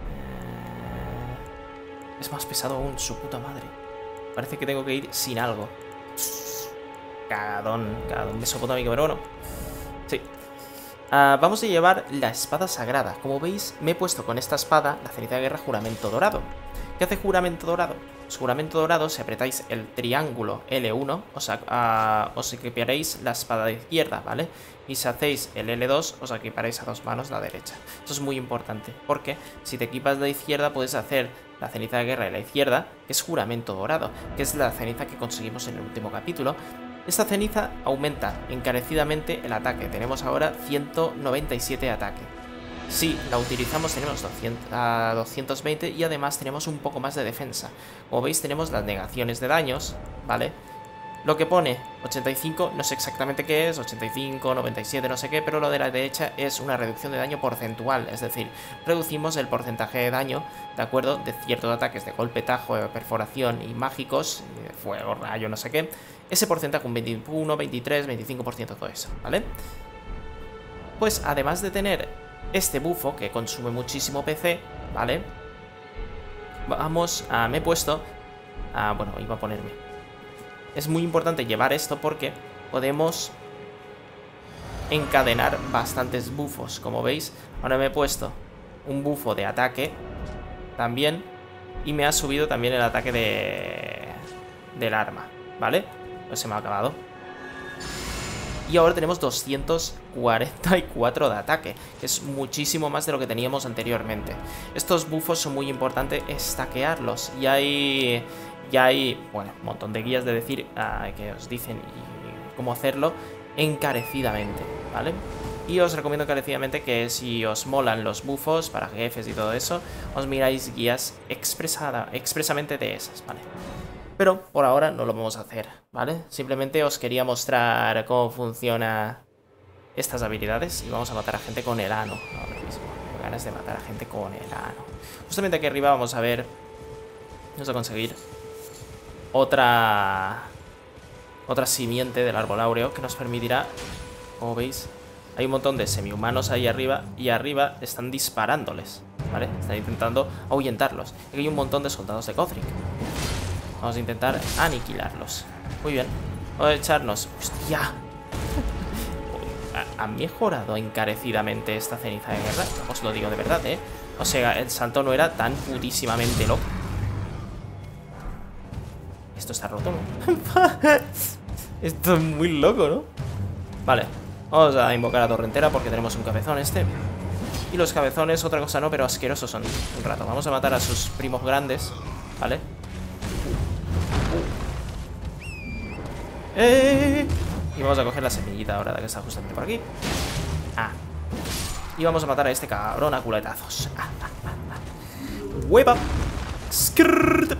Speaker 1: Es más pesado aún, su puta madre. Parece que tengo que ir sin algo. Cagadón, cagadón, mesopotámico, pero bueno. Sí. Uh, vamos a llevar la espada sagrada. Como veis, me he puesto con esta espada la ceniza de guerra Juramento Dorado. ¿Qué hace Juramento Dorado? Pues Juramento Dorado, si apretáis el triángulo L uno, os, uh, os equiparéis la espada de izquierda, ¿vale? Y si hacéis el L dos, os equiparéis a dos manos la derecha. Esto es muy importante, porque si te equipas de izquierda, puedes hacer la ceniza de guerra de la izquierda, que es Juramento Dorado, que es la ceniza que conseguimos en el último capítulo. Esta ceniza aumenta encarecidamente el ataque. Tenemos ahora ciento noventa y siete de ataque. Si la utilizamos tenemos doscientos, uh, doscientos veinte y además tenemos un poco más de defensa. Como veis tenemos las negaciones de daños, ¿vale? Lo que pone ochenta y cinco, no sé exactamente qué es, ochenta y cinco, noventa y siete, no sé qué, pero lo de la derecha es una reducción de daño porcentual, es decir, reducimos el porcentaje de daño, ¿de acuerdo?, de ciertos ataques de golpe, tajo, perforación y mágicos, fuego, rayo, no sé qué, ese porcentaje un veintiuno, veintitrés, veinticinco por ciento, todo eso, ¿vale? Pues además de tener este bufo que consume muchísimo P C, ¿vale? Vamos a... me he puesto... a, bueno, iba a ponerme... Es muy importante llevar esto porque podemos encadenar bastantes bufos. Como veis, ahora me he puesto un bufo de ataque también. Y me ha subido también el ataque de... del arma, ¿vale? Pues se me ha acabado. Y ahora tenemos doscientos cuarenta y cuatro de ataque, que es muchísimo más de lo que teníamos anteriormente. Estos bufos son muy importantes stackearlos. Y hay... Ya hay, bueno, un montón de guías de decir uh, que os dicen y cómo hacerlo encarecidamente, ¿vale? Y os recomiendo encarecidamente que si os molan los bufos para jefes y todo eso, os miráis guías expresada, expresamente de esas, ¿vale? Pero por ahora no lo vamos a hacer, ¿vale? Simplemente os quería mostrar cómo funciona estas habilidades y vamos a matar a gente con el ano ahora mismo. Tengo ganas de matar a gente con el ano. Justamente aquí arriba vamos a ver, vamos a conseguir Otra Otra simiente del árbol áureo que nos permitirá, como veis, hay un montón de semi-humanos ahí arriba. Y arriba están disparándoles, ¿vale? Están intentando ahuyentarlos. Aquí hay un montón de soldados de Gothric. Vamos a intentar aniquilarlos. Muy bien, vamos a echarnos... ¡Hostia! Ha mejorado encarecidamente esta ceniza de guerra. Os lo digo de verdad, ¿eh? O sea, el salto no era tan putísimamente loco. Esto está roto, ¿no? Esto es muy loco, ¿no? Vale, vamos a invocar a Torrentera porque tenemos un cabezón este. Y los cabezones, otra cosa no, pero asquerosos son un rato. Vamos a matar a sus primos grandes, ¿vale? ¡Eh! Y vamos a coger la semillita ahora, que está justamente por aquí. Ah. Y vamos a matar a este cabrón a culetazos. Ah, ah, ah, ah. ¡Hueva! ¡Skrrrt!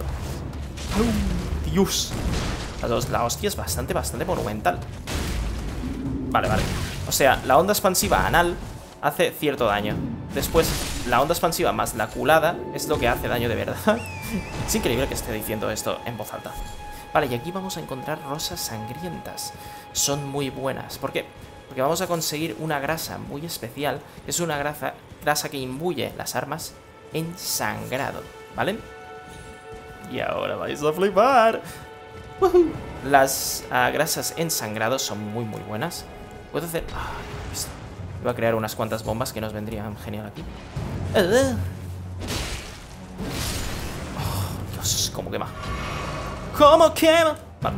Speaker 1: Dios. La hostia es bastante, bastante monumental. Vale, vale. O sea, la onda expansiva anal hace cierto daño. Después, la onda expansiva más la culada es lo que hace daño de verdad. Es increíble que esté diciendo esto en voz alta. Vale, y aquí vamos a encontrar rosas sangrientas. Son muy buenas. ¿Por qué? Porque vamos a conseguir una grasa muy especial. Es una grasa, grasa que imbuye las armas en sangrado, ¿vale? Y ahora vais a flipar. Uh-huh. Las uh, grasas ensangrados son muy muy buenas. Puedo hacer... Ah, voy a crear unas cuantas bombas que nos vendrían genial aquí. Uh. Oh, Dios, cómo quema. ¿Cómo quema? Vale.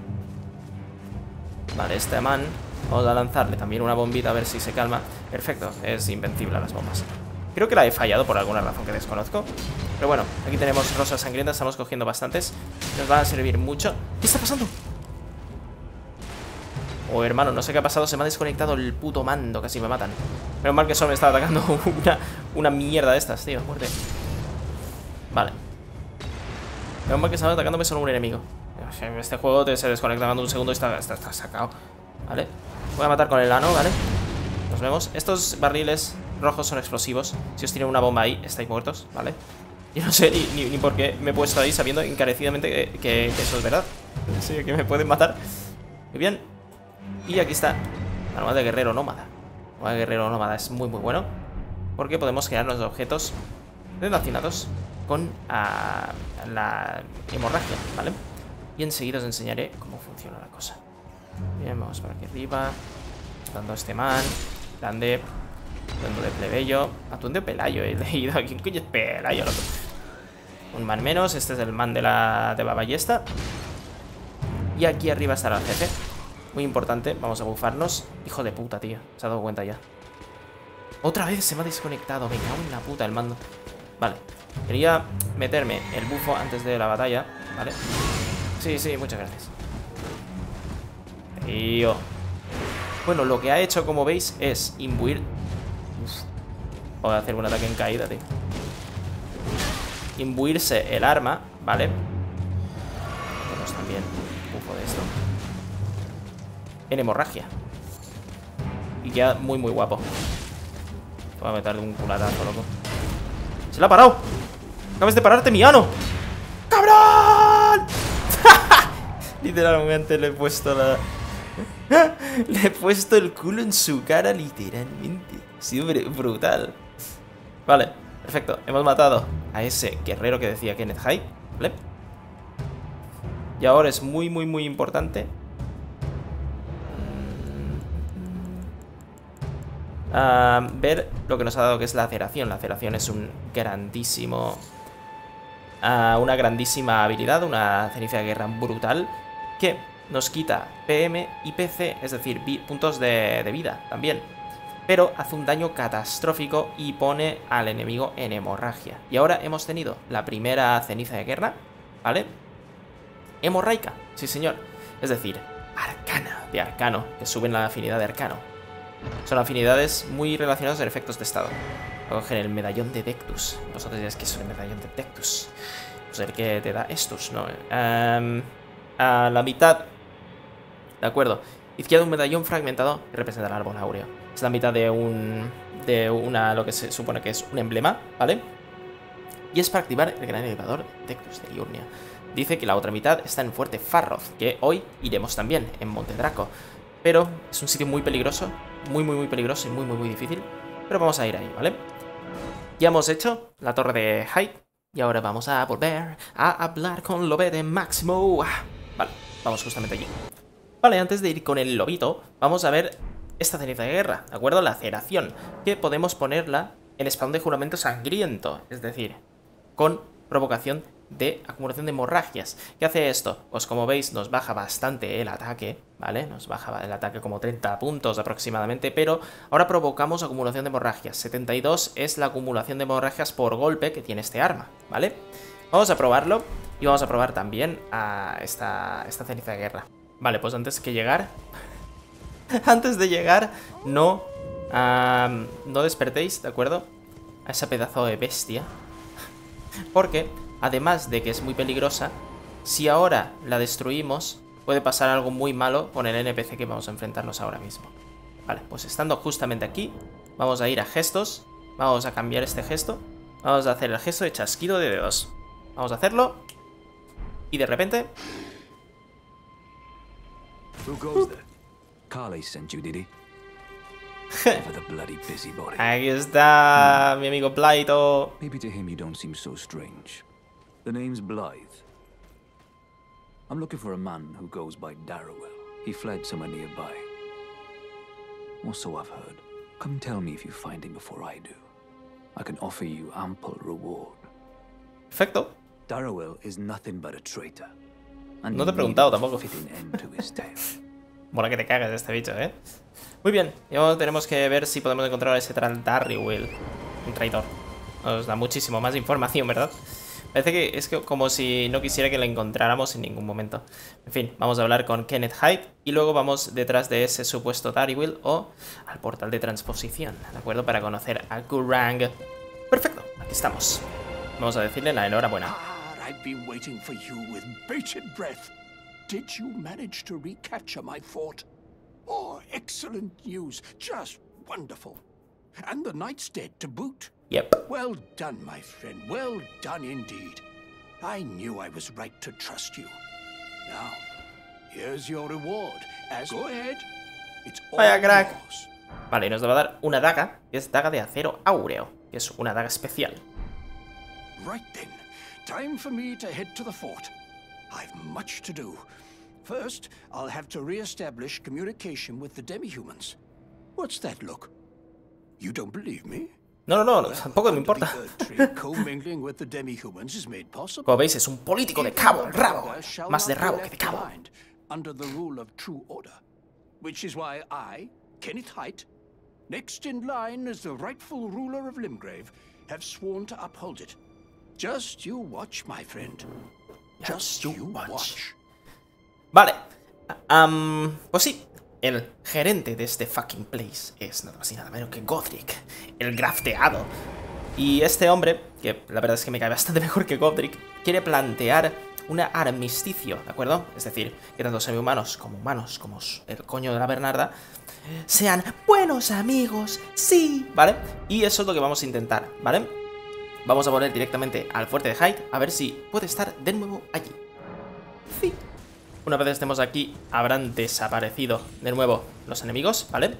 Speaker 1: Vale, este man. Vamos a lanzarle también una bombita a ver si se calma. Perfecto, es invencible a las bombas. Creo que la he fallado por alguna razón que desconozco. Pero bueno, aquí tenemos rosas sangrientas. Estamos cogiendo bastantes. Nos van a servir mucho. ¿Qué está pasando? Oh, hermano, no sé qué ha pasado. Se me ha desconectado el puto mando. Casi me matan. Menos mal que solo me estaba atacando una, una mierda de estas, tío. Muerte. Vale. Menos mal que estaba atacándome solo un enemigo. Este juego te se desconecta en un segundo y está, está, está sacado. Vale. Voy a matar con el ano, ¿vale? Nos vemos. Estos barriles rojos son explosivos. Si os tienen una bomba ahí, estáis muertos, ¿vale? Yo no sé ni, ni, ni por qué me he puesto ahí sabiendo encarecidamente que, que, que eso es verdad. Sí, que me pueden matar. Muy bien. Y aquí está. Manual de guerrero nómada. Manual de guerrero nómada es muy muy bueno. Porque podemos crear los objetos relacionados con uh, la hemorragia, ¿vale? Y enseguida os enseñaré cómo funciona la cosa. Bien, vamos por aquí arriba. Dando a este man. Grande. Atuendo de plebeyo. Atuendo de Pelayo, he leído. ¿Quién coño es Pelayo, loco? Un man menos. Este es el man de la, de la ballesta. Y aquí arriba estará el jefe. Muy importante. Vamos a bufarnos. Hijo de puta, tío. Se ha dado cuenta ya. Otra vez se me ha desconectado. Me cago en la puta el mando. Vale. Quería meterme el bufo antes de la batalla. Vale. Sí, sí, muchas gracias. Tío. Bueno, lo que ha hecho, como veis, es imbuir. Uf. Voy a hacer un ataque en caída, tío. Imbuirse el arma, ¿vale? Tenemos también un bufo de esto. En hemorragia. Y queda muy, muy guapo. Voy a meterle un culatazo, loco. ¡Se la ha parado! ¡Acabas de pararte, mi ano! ¡Cabrón! Literalmente le he puesto la... Le he puesto el culo en su cara, literalmente. Ha sido brutal. Vale, perfecto. Hemos matado a ese guerrero que decía Kenneth Hyde, ¿vale? Y ahora es muy, muy, muy importante uh, ver lo que nos ha dado, que es la aceración. La aceración es un grandísimo... Uh, una grandísima habilidad, una ceniza de guerra brutal, que nos quita P M y P C, es decir, puntos de, de vida también. Pero hace un daño catastrófico y pone al enemigo en hemorragia. Y ahora hemos tenido la primera ceniza de guerra, ¿vale? Hemorraica, sí señor. Es decir, arcana, de arcano, que suben la afinidad de arcano. Son afinidades muy relacionadas a efectos de estado. Voy a coger el medallón de Dectus. Vosotros diréis que es el medallón de Dectus. Pues el que te da estos, ¿no? Um, a la mitad. De acuerdo. Izquierda, un medallón fragmentado que representa el árbol áureo. Es la mitad de un... De una... Lo que se supone que es un emblema, ¿vale? Y es para activar el gran elevador Dectus de Liurnia. Dice que la otra mitad está en Fuerte Farroth, que hoy iremos también, en Monte Draco. Pero es un sitio muy peligroso. Muy, muy, muy peligroso y muy, muy, muy difícil. Pero vamos a ir ahí, ¿vale? Ya hemos hecho la torre de Hyde. Y ahora vamos a volver a hablar con Lobete Máximo. Vale, vamos justamente allí. Vale, antes de ir con el lobito, vamos a ver esta ceniza de guerra, ¿de acuerdo? La aceración, que podemos ponerla en spawn de juramento sangriento. Es decir, con provocación de acumulación de hemorragias. ¿Qué hace esto? Pues como veis nos baja bastante el ataque, ¿vale? Nos baja el ataque como treinta puntos aproximadamente, pero ahora provocamos acumulación de hemorragias. setenta y dos es la acumulación de hemorragias por golpe que tiene este arma, ¿vale? Vamos a probarlo y vamos a probar también a esta, esta ceniza de guerra. Vale, pues antes que llegar... antes de llegar, no... Um, no despertéis, ¿de acuerdo? A esa pedazo de bestia. Porque... además de que es muy peligrosa, si ahora la destruimos, puede pasar algo muy malo con el N P C que vamos a enfrentarnos ahora mismo. Vale, pues estando justamente aquí, vamos a ir a gestos, vamos a cambiar este gesto, vamos a hacer el gesto de chasquido de dedos. Vamos a hacerlo, y de repente... Aquí está mi amigo Plaito.
Speaker 4: Maybe to him you don't seem so strange. The name's Blythe. I'm looking for a man who goes by Darrowell. He fled somewhere nearby. Or so I've heard. Come tell me if you find him before I do. I can offer you ample reward.
Speaker 1: Perfecto.
Speaker 4: Darrowell is nothing but a traitor. And
Speaker 1: No te he preguntado tampoco. Mola que te cagas de este bicho, ¿eh? Muy bien, y ahora tenemos que ver si podemos encontrar a ese tal Darrowell, un traidor. Nos da muchísimo más información, ¿verdad? Parece que es que como si no quisiera que la encontráramos en ningún momento. En fin, vamos a hablar con Kenneth Hyde y luego vamos detrás de ese supuesto Darrowell o al portal de transposición, ¿de acuerdo? Para conocer a Gurrang. Perfecto, aquí estamos. Vamos a decirle la enhorabuena.
Speaker 3: Ah, I've been waiting for you with bated breath. Did you manage to recapture my fort? Oh, excellent news. Just wonderful. And the knight's dead to boot.
Speaker 1: Yep.
Speaker 3: Well done, my friend. Well done indeed. I knew I was right to trust you. Now, here's your reward. As go ahead. It's all
Speaker 1: Vaya crack.
Speaker 3: yours.
Speaker 1: Vale, y nos va a dar una daga, que es daga de acero áureo, que es una daga especial.
Speaker 3: Right then. Time for me to head to the fort. I've much to do. First, I'll have to re-establish communication with the demi-humans. What's that look? You don't believe me?
Speaker 1: No, no, no, tampoco me importa.
Speaker 3: Co-mingling with the demi-humans is made possible.
Speaker 1: Como veis, es un político de cabo al rabo. Más de rabo que de cabo.
Speaker 3: Under the rule of true order, which is why I, Kenneth Hyde, next in line as the rightful ruler of Limgrave, have sworn to uphold it. Just you watch, my friend. Just you watch.
Speaker 1: Vale. Um, pues sí. El gerente de este fucking place es nada más y nada menos que Godric, el grafteado. Y este hombre, que la verdad es que me cae bastante mejor que Godric, quiere plantear un armisticio, ¿de acuerdo? Es decir, que tanto semi-humanos como humanos, como el coño de la Bernarda, sean buenos amigos, sí, ¿vale? Y eso es lo que vamos a intentar, ¿vale? Vamos a volver directamente al fuerte de Hyde a ver si puede estar de nuevo allí. Sí. Una vez estemos aquí, habrán desaparecido de nuevo los enemigos, ¿vale?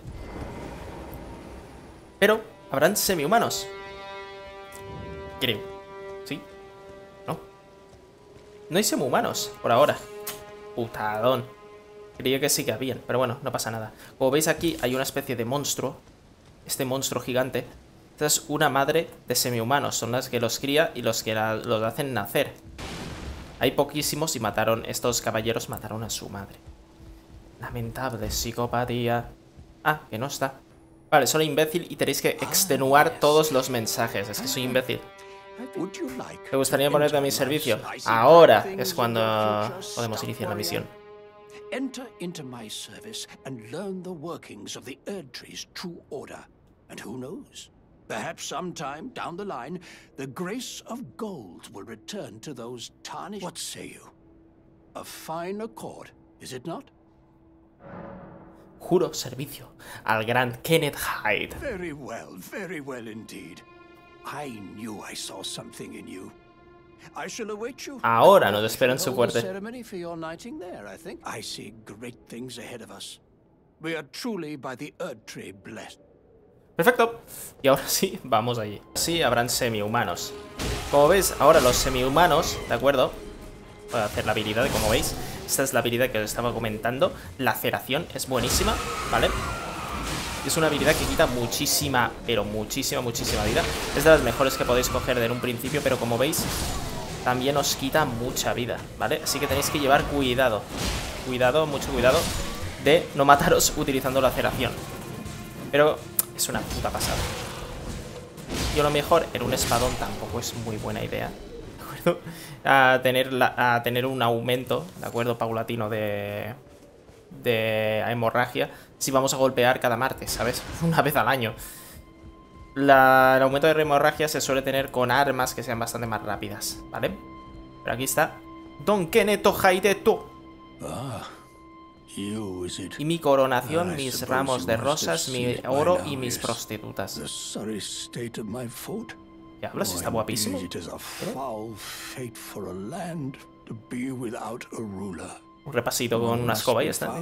Speaker 1: Pero habrán semi-humanos. Creo. ¿Sí? ¿No? No hay semi-humanos por ahora. Putadón. Creía que sí que habían, pero bueno, no pasa nada. Como veis aquí hay una especie de monstruo. Este monstruo gigante. Esta es una madre de semi-humanos. Son las que los cría y los que la, los hacen nacer. Hay poquísimos y mataron, estos caballeros mataron a su madre. Lamentable psicopatía. Ah, que no está. Vale, soy imbécil y tenéis que extenuar todos los mensajes. Es que soy imbécil. ¿Te gustaría ponerte a mi servicio? Ahora es cuando podemos iniciar la misión.
Speaker 3: Enter into my service and learn the workings of the Erdtree's true order. And who knows? Perhaps sometime down the line, the grace of gold will return to those tarnished... What say you? A fine accord, is it not?
Speaker 1: Juro servicio al gran Kenneth Hyde.
Speaker 3: Very well, very well indeed. I knew I saw something in you. I shall await you.
Speaker 1: Ahora nos espera en su fuerte.
Speaker 3: Ceremony for your knighting there, I think. I see great things ahead of us. We are truly by the Erdtree blessed.
Speaker 1: Perfecto. Y ahora sí, vamos allí. Sí, habrán semi-humanos. Como veis, ahora los semi-humanos, ¿de acuerdo? Voy a hacer la habilidad, como veis. Esta es la habilidad que os estaba comentando. Laceración es buenísima, ¿vale? Es una habilidad que quita muchísima, pero muchísima, muchísima vida. Es de las mejores que podéis coger de un principio, pero como veis, también os quita mucha vida, ¿vale? Así que tenéis que llevar cuidado. Cuidado, mucho cuidado de no mataros utilizando laceración. Pero... es una puta pasada. Y a lo mejor en un espadón tampoco es muy buena idea, ¿de acuerdo? A tener, la, a tener un aumento, ¿de acuerdo? Paulatino de, de hemorragia si vamos a golpear cada martes, ¿sabes? Una vez al año. La, el aumento de hemorragia se suele tener con armas que sean bastante más rápidas, ¿vale? Pero aquí está Don Kenneth Hyde.
Speaker 3: Ah.
Speaker 1: Y mi coronación, mis ramos de rosas, mi oro y mis prostitutas. ¿Qué hablas? Está guapísimo. Un repasito con una escoba y ya está.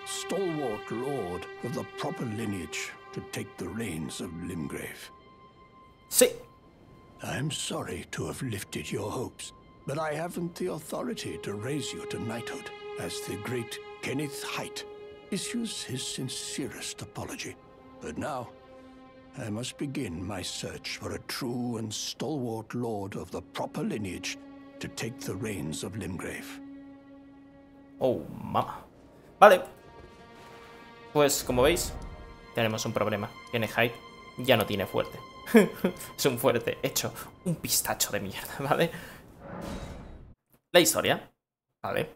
Speaker 3: stalwart lord of the proper lineage to take the reins of Limgrave.
Speaker 1: Sí.
Speaker 3: I'm sorry to have lifted your hopes, but I haven't the authority to raise you to knighthood, as the great Kenneth Haight issues his sincerest apology. But now, I must begin my search for a true and stalwart lord of the proper lineage to take the reins of Limgrave.
Speaker 1: Oh, mama. Vale. Pues, como veis, tenemos un problema. Kenneth Haight ya no tiene fuerte. Es un fuerte hecho un pistacho de mierda, ¿vale? La historia, ¿vale?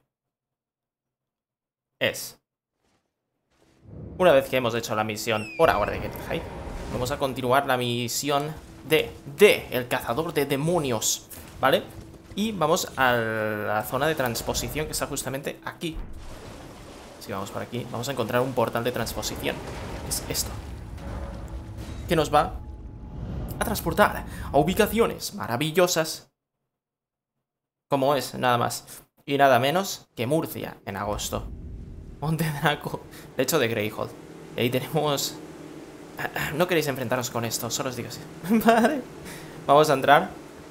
Speaker 1: Es... Una vez que hemos hecho la misión por ahora de Kenneth Haight, vamos a continuar la misión de... De el cazador de demonios, ¿vale? Y vamos a la zona de transposición que está justamente aquí. Si vamos por aquí, vamos a encontrar un portal de transposición. Es esto. Que nos va a transportar a ubicaciones maravillosas, como es nada más y nada menos que Murcia en agosto. Monte Draco, de hecho de Greyhold. Y ahí tenemos... No queréis enfrentaros con esto, solo os digo así. Vale. Vamos a entrar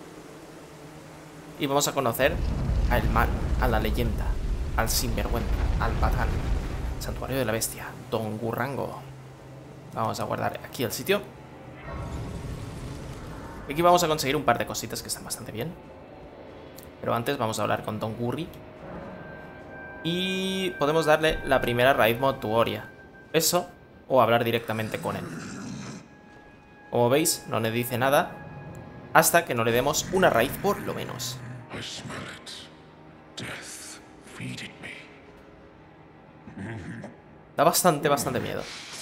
Speaker 1: y vamos a conocer al mal, a la leyenda, al sinvergüenza, al patán. Santuario de la bestia, Don Gurrango. Vamos a guardar aquí el sitio. Aquí vamos a conseguir un par de cositas que están bastante bien. Pero antes vamos a hablar con Don Gurri. Y podemos darle la primera raíz mortuoria. Eso, o hablar directamente con él. Como veis, no le dice nada hasta que no le demos una raíz por lo menos. Da bastante, bastante miedo.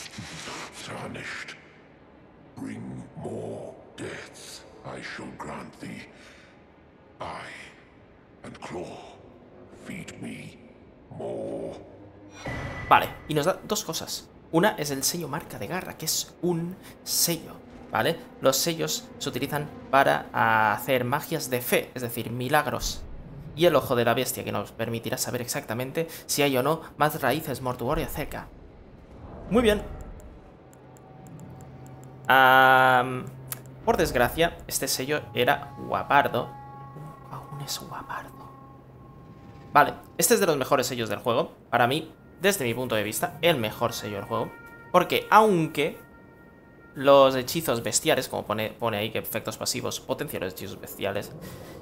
Speaker 7: I shall grant thee eye and claw. Feed me more.
Speaker 1: Vale, y nos da dos cosas. Una es el sello marca de garra, que es un sello, ¿vale? Los sellos se utilizan para hacer magias de fe, es decir, milagros. Y el ojo de la bestia, que nos permitirá saber exactamente si hay o no más raíces mortuorias cerca. Muy bien. Um, por desgracia, este sello era guapardo. Aún es guapardo. Vale, este es de los mejores sellos del juego. Para mí, desde mi punto de vista, el mejor sello del juego. Porque aunque los hechizos bestiales, como pone, pone ahí que efectos pasivos potencian los hechizos bestiales,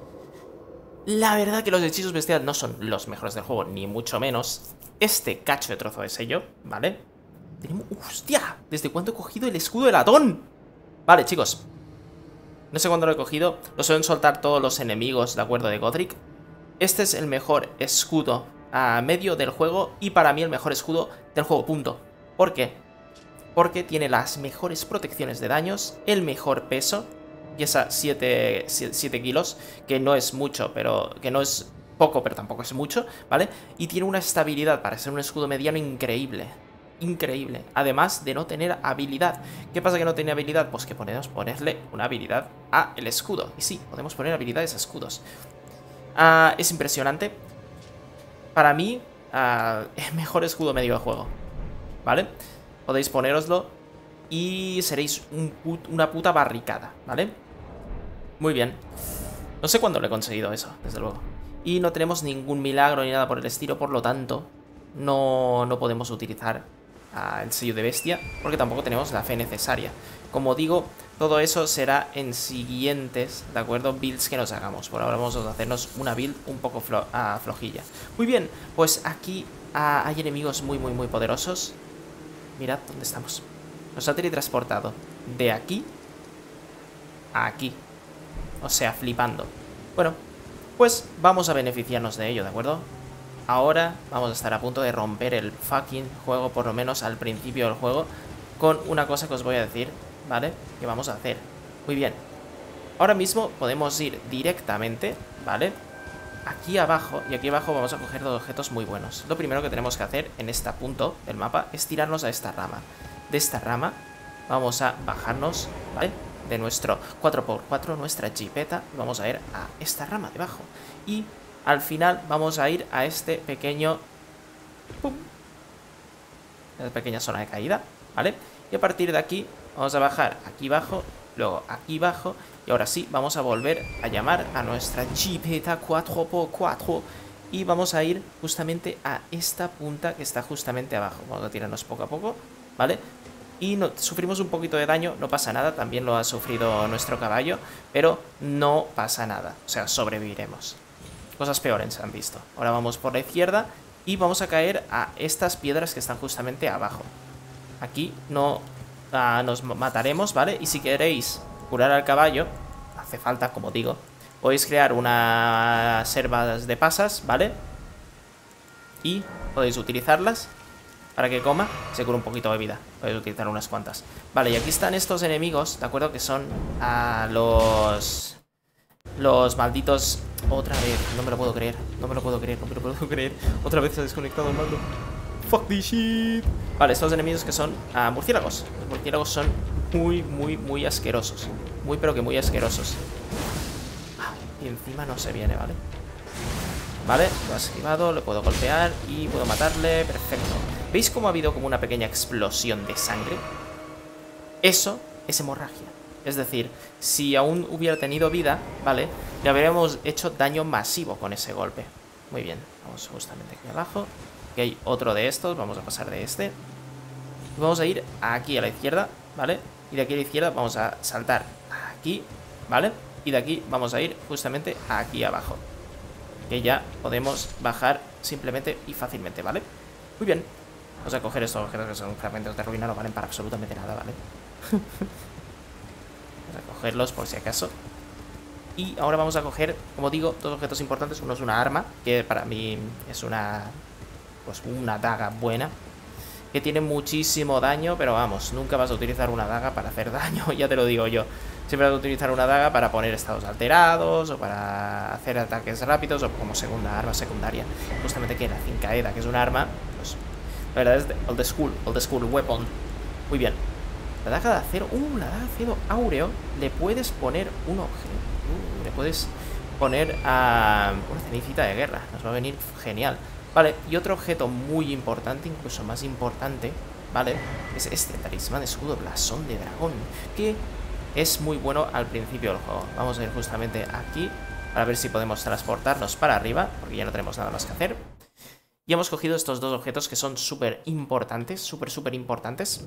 Speaker 1: la verdad que los hechizos bestiales no son los mejores del juego, ni mucho menos. Este cacho de trozo de sello, ¿vale? Tenemos... ¡Hostia! ¿Desde cuándo he cogido el escudo de latón? Vale, chicos. No sé cuándo lo he cogido. Lo suelen soltar todos los enemigos, ¿de acuerdo? De Godric. Este es el mejor escudo a medio del juego. Y para mí el mejor escudo del juego, punto. ¿Por qué? Porque tiene las mejores protecciones de daños, el mejor peso. Y esa siete kilos, que no es mucho, pero que no es poco, pero tampoco es mucho, ¿vale? Y tiene una estabilidad para ser un escudo mediano increíble. Increíble. Además de no tener habilidad. ¿Qué pasa que no tiene habilidad? Pues que podemos ponerle una habilidad a el escudo. Y sí, podemos poner habilidades a escudos. Uh, es impresionante. Para mí, uh, el mejor escudo medio de juego, ¿vale? Podéis ponéroslo y seréis un put una puta barricada, ¿vale? Muy bien. No sé cuándo lo he conseguido eso, desde luego. Y no tenemos ningún milagro ni nada por el estilo, por lo tanto, no, no podemos utilizar uh, el sello de bestia, porque tampoco tenemos la fe necesaria. Como digo, todo eso será en siguientes, ¿de acuerdo? Builds que nos hagamos. Por ahora vamos a hacernos una build un poco flo uh, flojilla. Muy bien, pues aquí uh, hay enemigos muy, muy, muy poderosos. Mirad dónde estamos. Nos ha teletransportado de aquí a aquí. O sea, flipando. Bueno, pues vamos a beneficiarnos de ello, ¿de acuerdo? Ahora vamos a estar a punto de romper el fucking juego, por lo menos al principio del juego, con una cosa que os voy a decir, ¿vale? Que vamos a hacer. Muy bien. Ahora mismo podemos ir directamente, ¿vale? Aquí abajo, y aquí abajo vamos a coger dos objetos muy buenos. Lo primero que tenemos que hacer en este punto del mapa es tirarnos a esta rama. De esta rama vamos a bajarnos, ¿vale? De nuestro cuatro por cuatro, nuestra jipeta, y vamos a ir a esta rama debajo. Y al final vamos a ir a este pequeño... ¡Pum! la pequeña zona de caída, ¿vale? Y a partir de aquí vamos a bajar aquí abajo, luego aquí abajo, y ahora sí, vamos a volver a llamar a nuestra Jeepeta cuatro por cuatro y vamos a ir justamente a esta punta que está justamente abajo. Vamos a tirarnos poco a poco, ¿vale? Y no, sufrimos un poquito de daño, no pasa nada, también lo ha sufrido nuestro caballo, pero no pasa nada, o sea, sobreviviremos. Cosas peores se han visto. Ahora vamos por la izquierda y vamos a caer a estas piedras que están justamente abajo. Aquí no uh, nos mataremos, ¿vale? Y si queréis curar al caballo, hace falta, como digo, podéis crear unas servas de pasas, ¿vale? Y podéis utilizarlas para que coma, se cura un poquito de vida. Podéis utilizar unas cuantas. Vale, y aquí están estos enemigos, ¿de acuerdo? Que son a los... Los malditos... Otra vez, no me lo puedo creer. No me lo puedo creer, no me lo puedo creer. Otra vez se ha desconectado el mando. Fuck this shit. Vale, estos enemigos que son uh, murciélagos. Los murciélagos son muy, muy, muy asquerosos. Muy, pero que muy asquerosos. Ah, y encima no se viene, ¿vale? Vale, lo ha esquivado, lo puedo golpear y puedo matarle. Perfecto. ¿Veis cómo ha habido como una pequeña explosión de sangre? Eso es hemorragia. Es decir, si aún hubiera tenido vida, ¿vale? Le habríamos hecho daño masivo con ese golpe. Muy bien, vamos justamente aquí abajo. Aquí hay otro de estos, vamos a pasar de este. Y vamos a ir aquí a la izquierda, ¿vale? Y de aquí a la izquierda vamos a saltar aquí, ¿vale? Y de aquí vamos a ir justamente aquí abajo. Que ya podemos bajar simplemente y fácilmente, ¿vale? Muy bien. Vamos a coger estos objetos que son fragmentos de ruina, no valen para absolutamente nada, ¿vale? Vamos a cogerlos por si acaso. Y ahora vamos a coger, como digo, dos objetos importantes. Uno es una arma, que para mí es una... Pues una daga buena, que tiene muchísimo daño, pero vamos, nunca vas a utilizar una daga para hacer daño, ya te lo digo yo. Siempre vas a utilizar una daga para poner estados alterados o para hacer ataques rápidos o como segunda arma secundaria. Justamente que la Cincaeda, que es un arma, pues la verdad es de old school, old school weapon. Muy bien. La daga de acero, uh, la daga de acero áureo, le puedes poner un objeto, uh, le puedes poner a uh, una cenicita de guerra, nos va a venir genial. Vale, y otro objeto muy importante, incluso más importante, ¿vale? Es este talismán escudo blasón de dragón, que es muy bueno al principio del juego. Vamos a ir justamente aquí para ver si podemos transportarnos para arriba, porque ya no tenemos nada más que hacer. Y hemos cogido estos dos objetos que son súper importantes, súper, súper importantes.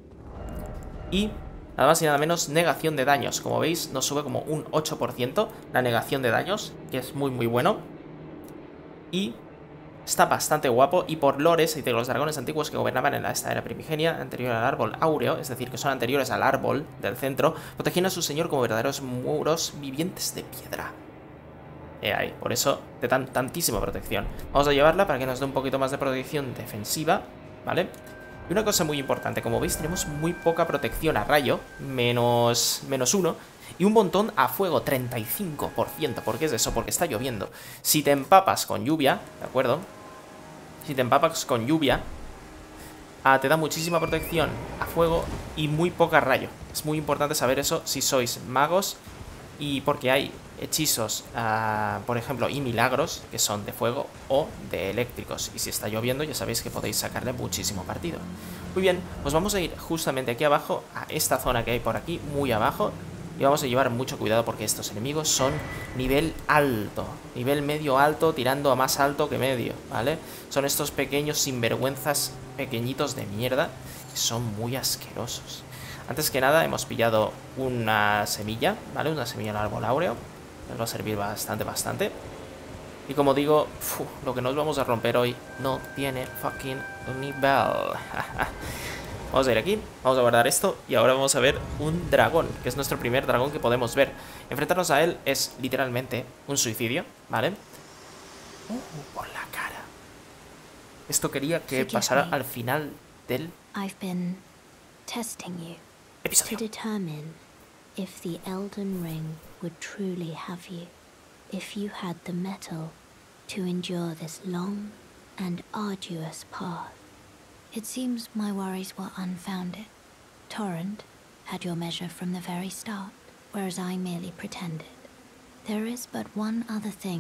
Speaker 1: Y nada más y nada menos, negación de daños. Como veis, nos sube como un ocho por ciento la negación de daños, que es muy, muy bueno. Y... está bastante guapo, y por lores y de los dragones antiguos que gobernaban en esta era primigenia, anterior al árbol áureo, es decir, que son anteriores al árbol del centro, protegían a su señor como verdaderos muros vivientes de piedra. Eh, ahí, por eso te dan tantísima protección. Vamos a llevarla para que nos dé un poquito más de protección defensiva, ¿vale? Y una cosa muy importante, como veis tenemos muy poca protección a rayo, menos, menos uno, y un montón a fuego, treinta y cinco por ciento. ¿Por qué es eso? Porque está lloviendo. Si te empapas con lluvia, ¿de acuerdo? Si te empapas con lluvia, ah, te da muchísima protección a fuego y muy poca rayo. Es muy importante saber eso si sois magos, y porque hay hechizos, ah, por ejemplo, y milagros que son de fuego o de eléctricos. Y si está lloviendo ya sabéis que podéis sacarle muchísimo partido. Muy bien, pues vamos a ir justamente aquí abajo, a esta zona que hay por aquí, muy abajo. Y vamos a llevar mucho cuidado porque estos enemigos son nivel alto, nivel medio alto, tirando a más alto que medio, ¿vale? Son estos pequeños sinvergüenzas pequeñitos de mierda que son muy asquerosos. Antes que nada hemos pillado una semilla, ¿vale? Una semilla del árbol áureo. Nos va a servir bastante, bastante. Y como digo, uf, lo que nos vamos a romper hoy no tiene fucking nivel. Vamos a ir aquí, vamos a guardar esto y ahora vamos a ver un dragón, que es nuestro primer dragón que podemos ver. Enfrentarnos a él es literalmente un suicidio, ¿vale? Uh, por la cara. Esto quería que pasara al final del
Speaker 5: I've been testing you
Speaker 1: episodio.
Speaker 5: to determine if the Elden Ring would truly have you, if you had the mettle to endure this long and arduous path. It seems my worries were unfounded. Torrent had your measure from the very start, whereas I merely pretended. There is but one other thing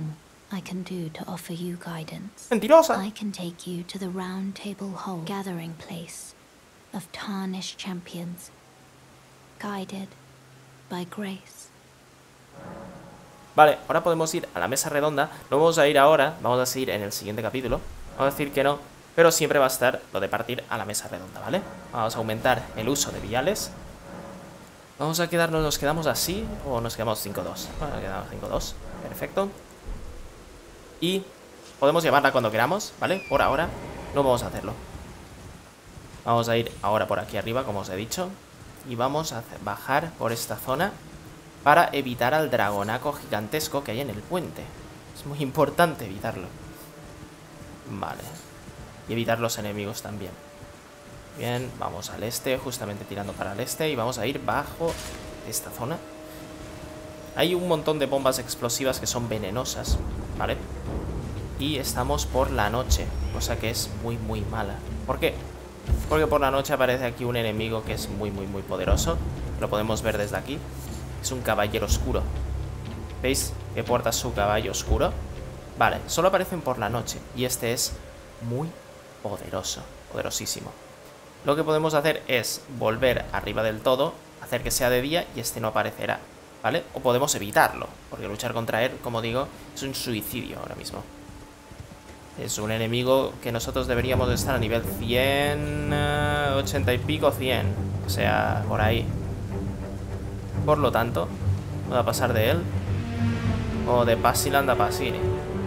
Speaker 5: I can do to offer you guidance.
Speaker 1: ¡Mentirosa!
Speaker 5: I can take you to the Round Table Hall, gathering place of tarnished champions, guided by grace.
Speaker 1: Vale, ahora podemos ir a la mesa redonda. No vamos a ir ahora, vamos a seguir en el siguiente capítulo. Vamos a decir que no, pero siempre va a estar lo de partir a la mesa redonda, ¿vale? Vamos a aumentar el uso de viales. Vamos a quedarnos, nos quedamos así o nos quedamos cinco dos. Bueno, nos quedamos cinco dos, perfecto. Y podemos llevarla cuando queramos, ¿vale? Por ahora no vamos a hacerlo. Vamos a ir ahora por aquí arriba, como os he dicho. Y vamos a bajar por esta zona para evitar al dragonaco gigantesco que hay en el puente. Es muy importante evitarlo. Vale. Y evitar los enemigos también. Bien, vamos al este, justamente tirando para el este. Y vamos a ir bajo esta zona. Hay un montón de bombas explosivas que son venenosas, ¿vale? Y estamos por la noche, cosa que es muy muy mala. ¿Por qué? Porque por la noche aparece aquí un enemigo que es muy muy muy poderoso. Lo podemos ver desde aquí. Es un caballero oscuro. ¿Veis que porta su caballo oscuro? Vale, solo aparecen por la noche. Y este es muy poderoso, poderosísimo. Lo que podemos hacer es volver arriba del todo, hacer que sea de día y este no aparecerá, ¿vale? O podemos evitarlo, porque luchar contra él, como digo, es un suicidio ahora mismo. Es un enemigo que nosotros deberíamos estar a nivel cien, ochenta y pico, cien. O sea, por ahí. Por lo tanto, voy a pasar de él. O de Pasiland a Pasini.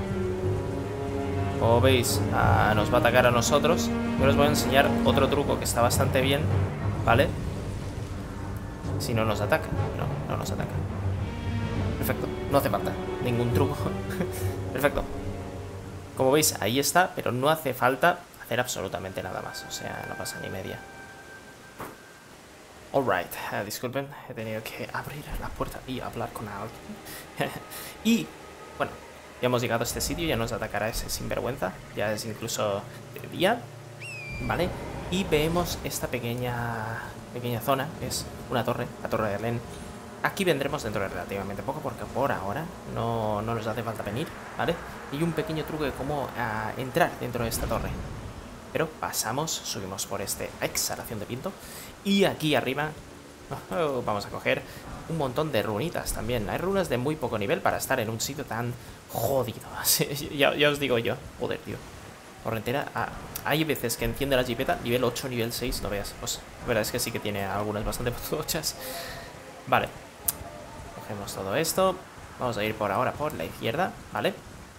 Speaker 1: Como veis, a, nos va a atacar a nosotros. Yo les voy a enseñar otro truco que está bastante bien, ¿vale? Si no nos ataca. No, no nos ataca. Perfecto, no hace falta ningún truco. Perfecto. Como veis, ahí está, pero no hace falta hacer absolutamente nada más. O sea, no pasa ni media. Alright, uh, disculpen, he tenido que abrir la puerta y hablar con alguien. Y, bueno, ya hemos llegado a este sitio, ya nos atacará ese sinvergüenza. Ya es incluso de día, ¿vale? Y vemos esta pequeña pequeña zona, que es una torre, la torre de Len. Aquí vendremos dentro de relativamente poco, porque por ahora no, no nos hace falta venir, ¿vale? Y un pequeño truco de cómo uh, entrar dentro de esta torre. Pero pasamos, subimos por este exhalación de viento. Y aquí arriba oh, vamos a coger un montón de runitas también. Hay runas de muy poco nivel para estar en un sitio tan jodido. ya, ya os digo yo, joder, tío. Torrentera, ah, hay veces que enciende la jipeta, nivel ocho, nivel seis, no veas. Pues la verdad es que sí que tiene algunas bastante tochas. Vale. Cogemos todo esto. Vamos a ir por ahora por la izquierda, ¿vale?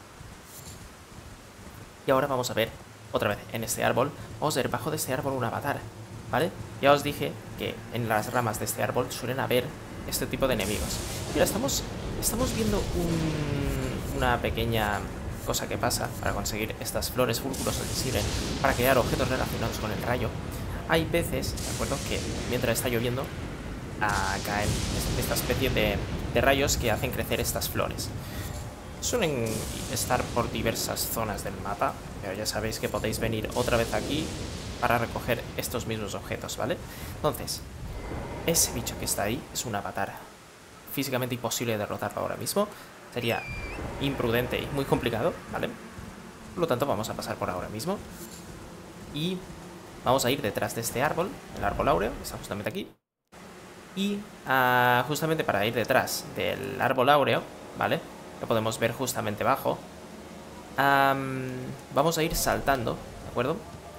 Speaker 1: Y ahora vamos a ver, otra vez, en este árbol. Vamos a ver bajo de este árbol un avatar, ¿vale? Ya os dije que en las ramas de este árbol suelen haber este tipo de enemigos. Mira, estamos, estamos viendo un, una pequeña cosa que pasa para conseguir estas flores fulgurosas que sirven para crear objetos relacionados con el rayo. Hay veces, ¿de acuerdo?, que mientras está lloviendo ah, caen esta especie de, de rayos que hacen crecer estas flores. Suelen estar por diversas zonas del mapa, pero ya sabéis que podéis venir otra vez aquí para recoger estos mismos objetos, ¿vale? Entonces, ese bicho que está ahí es un avatar. Físicamente imposible derrotarlo ahora mismo. Sería imprudente y muy complicado, ¿vale? Por lo tanto, vamos a pasar por ahora mismo. Y vamos a ir detrás de este árbol, el árbol áureo, que está justamente aquí. Y uh, justamente para ir detrás del árbol áureo, ¿vale?, que podemos ver justamente abajo, um, vamos a ir saltando, ¿de acuerdo?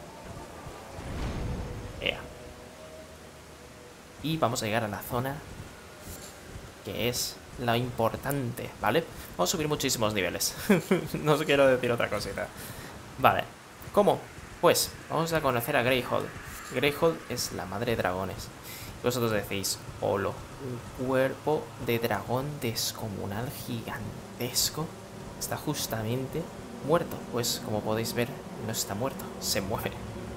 Speaker 1: Ea. Y vamos a llegar a la zona que es lo importante, ¿vale? Vamos a subir muchísimos niveles. No os quiero decir otra cosita. Vale, ¿cómo? Pues vamos a conocer a Greyhold. Greyhold es la madre de dragones. Y vosotros decís, holo, un cuerpo de dragón descomunal gigantesco está justamente muerto. Pues como podéis ver, no está muerto, se mueve.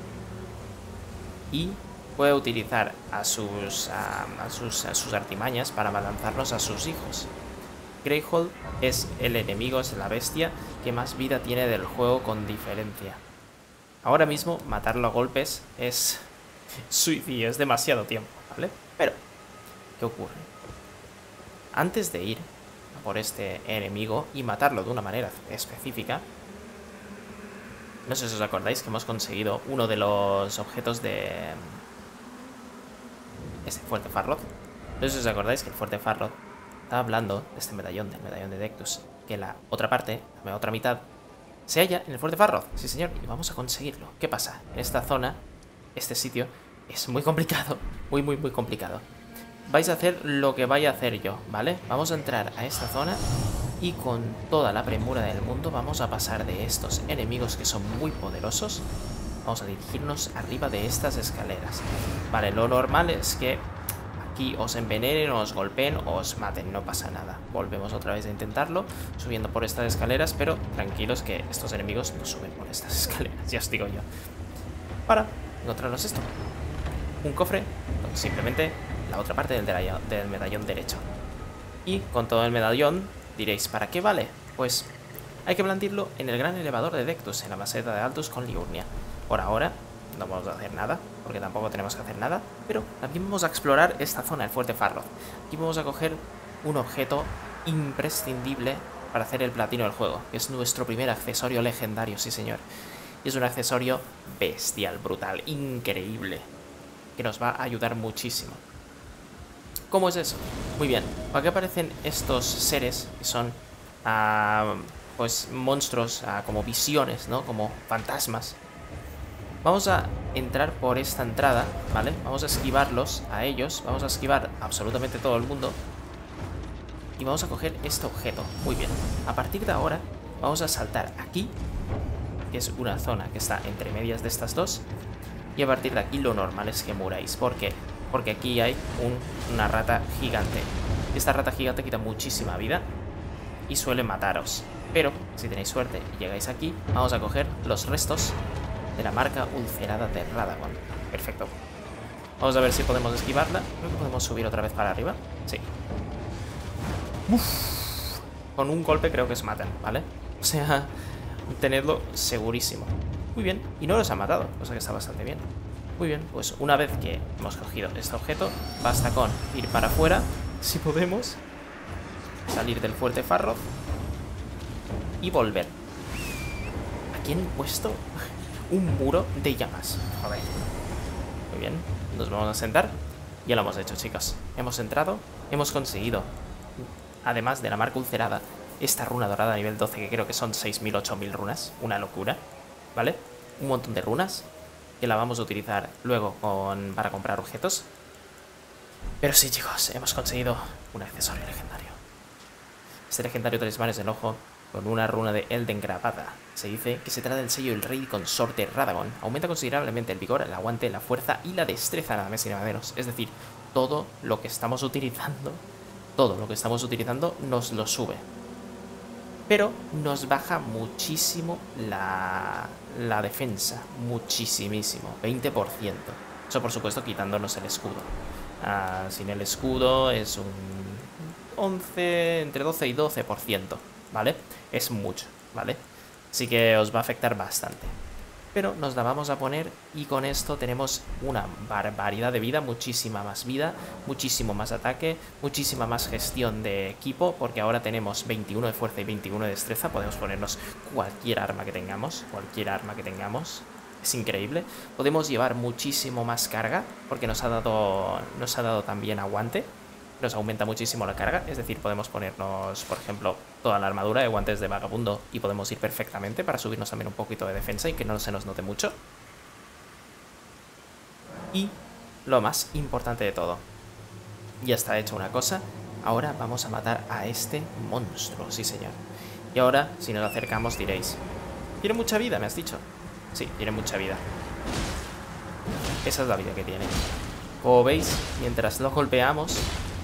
Speaker 1: Y puede utilizar a sus, a, a sus, a sus artimañas para lanzarlos a sus hijos. Greyhold es el enemigo, es la bestia que más vida tiene del juego con diferencia. Ahora mismo matarlo a golpes es suicidio, es demasiado tiempo, ¿vale? Pero, ¿qué ocurre? Antes de ir a por este enemigo y matarlo de una manera específica. No sé si os acordáis que hemos conseguido uno de los objetos de ese fuerte Farroth. No sé si os acordáis que el fuerte Farroth estaba hablando de este medallón, del medallón de Dectus, que la otra parte, la otra mitad, se halla en el fuerte Farroth. Sí, señor, y vamos a conseguirlo. ¿Qué pasa? En esta zona, este sitio, es muy complicado, muy, muy, muy complicado. Vais a hacer lo que vaya a hacer yo, ¿vale? Vamos a entrar a esta zona y con toda la premura del mundo vamos a pasar de estos enemigos que son muy poderosos. Vamos a dirigirnos arriba de estas escaleras. Vale, lo normal es que aquí os envenenen, os golpeen o os maten, no pasa nada. Volvemos otra vez a intentarlo, subiendo por estas escaleras, pero tranquilos que estos enemigos no suben por estas escaleras, ya os digo yo. Para encontrarnos esto. Un cofre con simplemente la otra parte del, del medallón derecho. Y con todo el medallón diréis, ¿para qué vale? Pues hay que blandirlo en el gran elevador de Dectus, en la meseta de Altus con Liurnia. Por ahora no vamos a hacer nada, porque tampoco tenemos que hacer nada, pero también vamos a explorar esta zona, el fuerte Farroth. Aquí vamos a coger un objeto imprescindible para hacer el platino del juego, que es nuestro primer accesorio legendario, sí señor. Y es un accesorio bestial, brutal, increíble, que nos va a ayudar muchísimo. ¿Cómo es eso? Muy bien, aquí aparecen estos seres que son uh, pues monstruos, uh, como visiones, ¿no? Como fantasmas. Vamos a entrar por esta entrada, ¿vale? Vamos a esquivarlos a ellos, vamos a esquivar absolutamente todo el mundo y vamos a coger este objeto. Muy bien, a partir de ahora vamos a saltar aquí, que es una zona que está entre medias de estas dos, y a partir de aquí lo normal es que muráis. ¿Por qué? Porque aquí hay un, una rata gigante. Esta rata gigante quita muchísima vida y suele mataros, pero si tenéis suerte y llegáis aquí, vamos a coger los restos de la marca ulcerada de Radagon. Perfecto. Vamos a ver si podemos esquivarla. Creo que podemos subir otra vez para arriba. Sí. Uf. Con un golpe creo que os matan, ¿vale? O sea, tenedlo segurísimo. Muy bien. Y no los ha matado, cosa que está bastante bien. Muy bien, pues una vez que hemos cogido este objeto, basta con ir para afuera, si podemos, salir del fuerte Farroth y volver. Aquí han puesto un muro de llamas. Joder. Muy bien, nos vamos a sentar. Ya lo hemos hecho, chicos. Hemos entrado, hemos conseguido, además de la marca ulcerada, esta runa dorada a nivel doce, que creo que son seis mil, ocho mil runas. Una locura, ¿vale? Un montón de runas que la vamos a utilizar luego con, para comprar objetos. Pero sí, chicos, hemos conseguido un accesorio legendario. Este legendario talismán es el ojo con una runa de Elden grabada. Se dice que se trata del sello del rey consorte Radagon. Aumenta considerablemente el vigor, el aguante, la fuerza y la destreza, nada más y nada menos. Es decir, todo lo que estamos utilizando, todo lo que estamos utilizando nos lo sube. Pero nos baja muchísimo la, la defensa, muchísimísimo, veinte por ciento. Eso por supuesto quitándonos el escudo. Uh, sin el escudo es un once, entre doce y doce por ciento, ¿vale? Es mucho, ¿vale? Así que os va a afectar bastante. Pero nos la vamos a poner y con esto tenemos una barbaridad de vida, muchísima más vida, muchísimo más ataque, muchísima más gestión de equipo, porque ahora tenemos veintiuno de fuerza y veintiuno de destreza. Podemos ponernos cualquier arma que tengamos, cualquier arma que tengamos. Es increíble. Podemos llevar muchísimo más carga, porque nos ha dado, nos ha dado también aguante. Nos aumenta muchísimo la carga, es decir, podemos ponernos, por ejemplo, toda la armadura de guantes de vagabundo y podemos ir perfectamente para subirnos también un poquito de defensa y que no se nos note mucho. Y lo más importante de todo, ya está hecha una cosa, ahora vamos a matar a este monstruo, sí señor. Y ahora, si nos acercamos diréis, ¿tiene mucha vida, me has dicho? Sí, tiene mucha vida. Esa es la vida que tiene. Como veis, mientras lo golpeamos,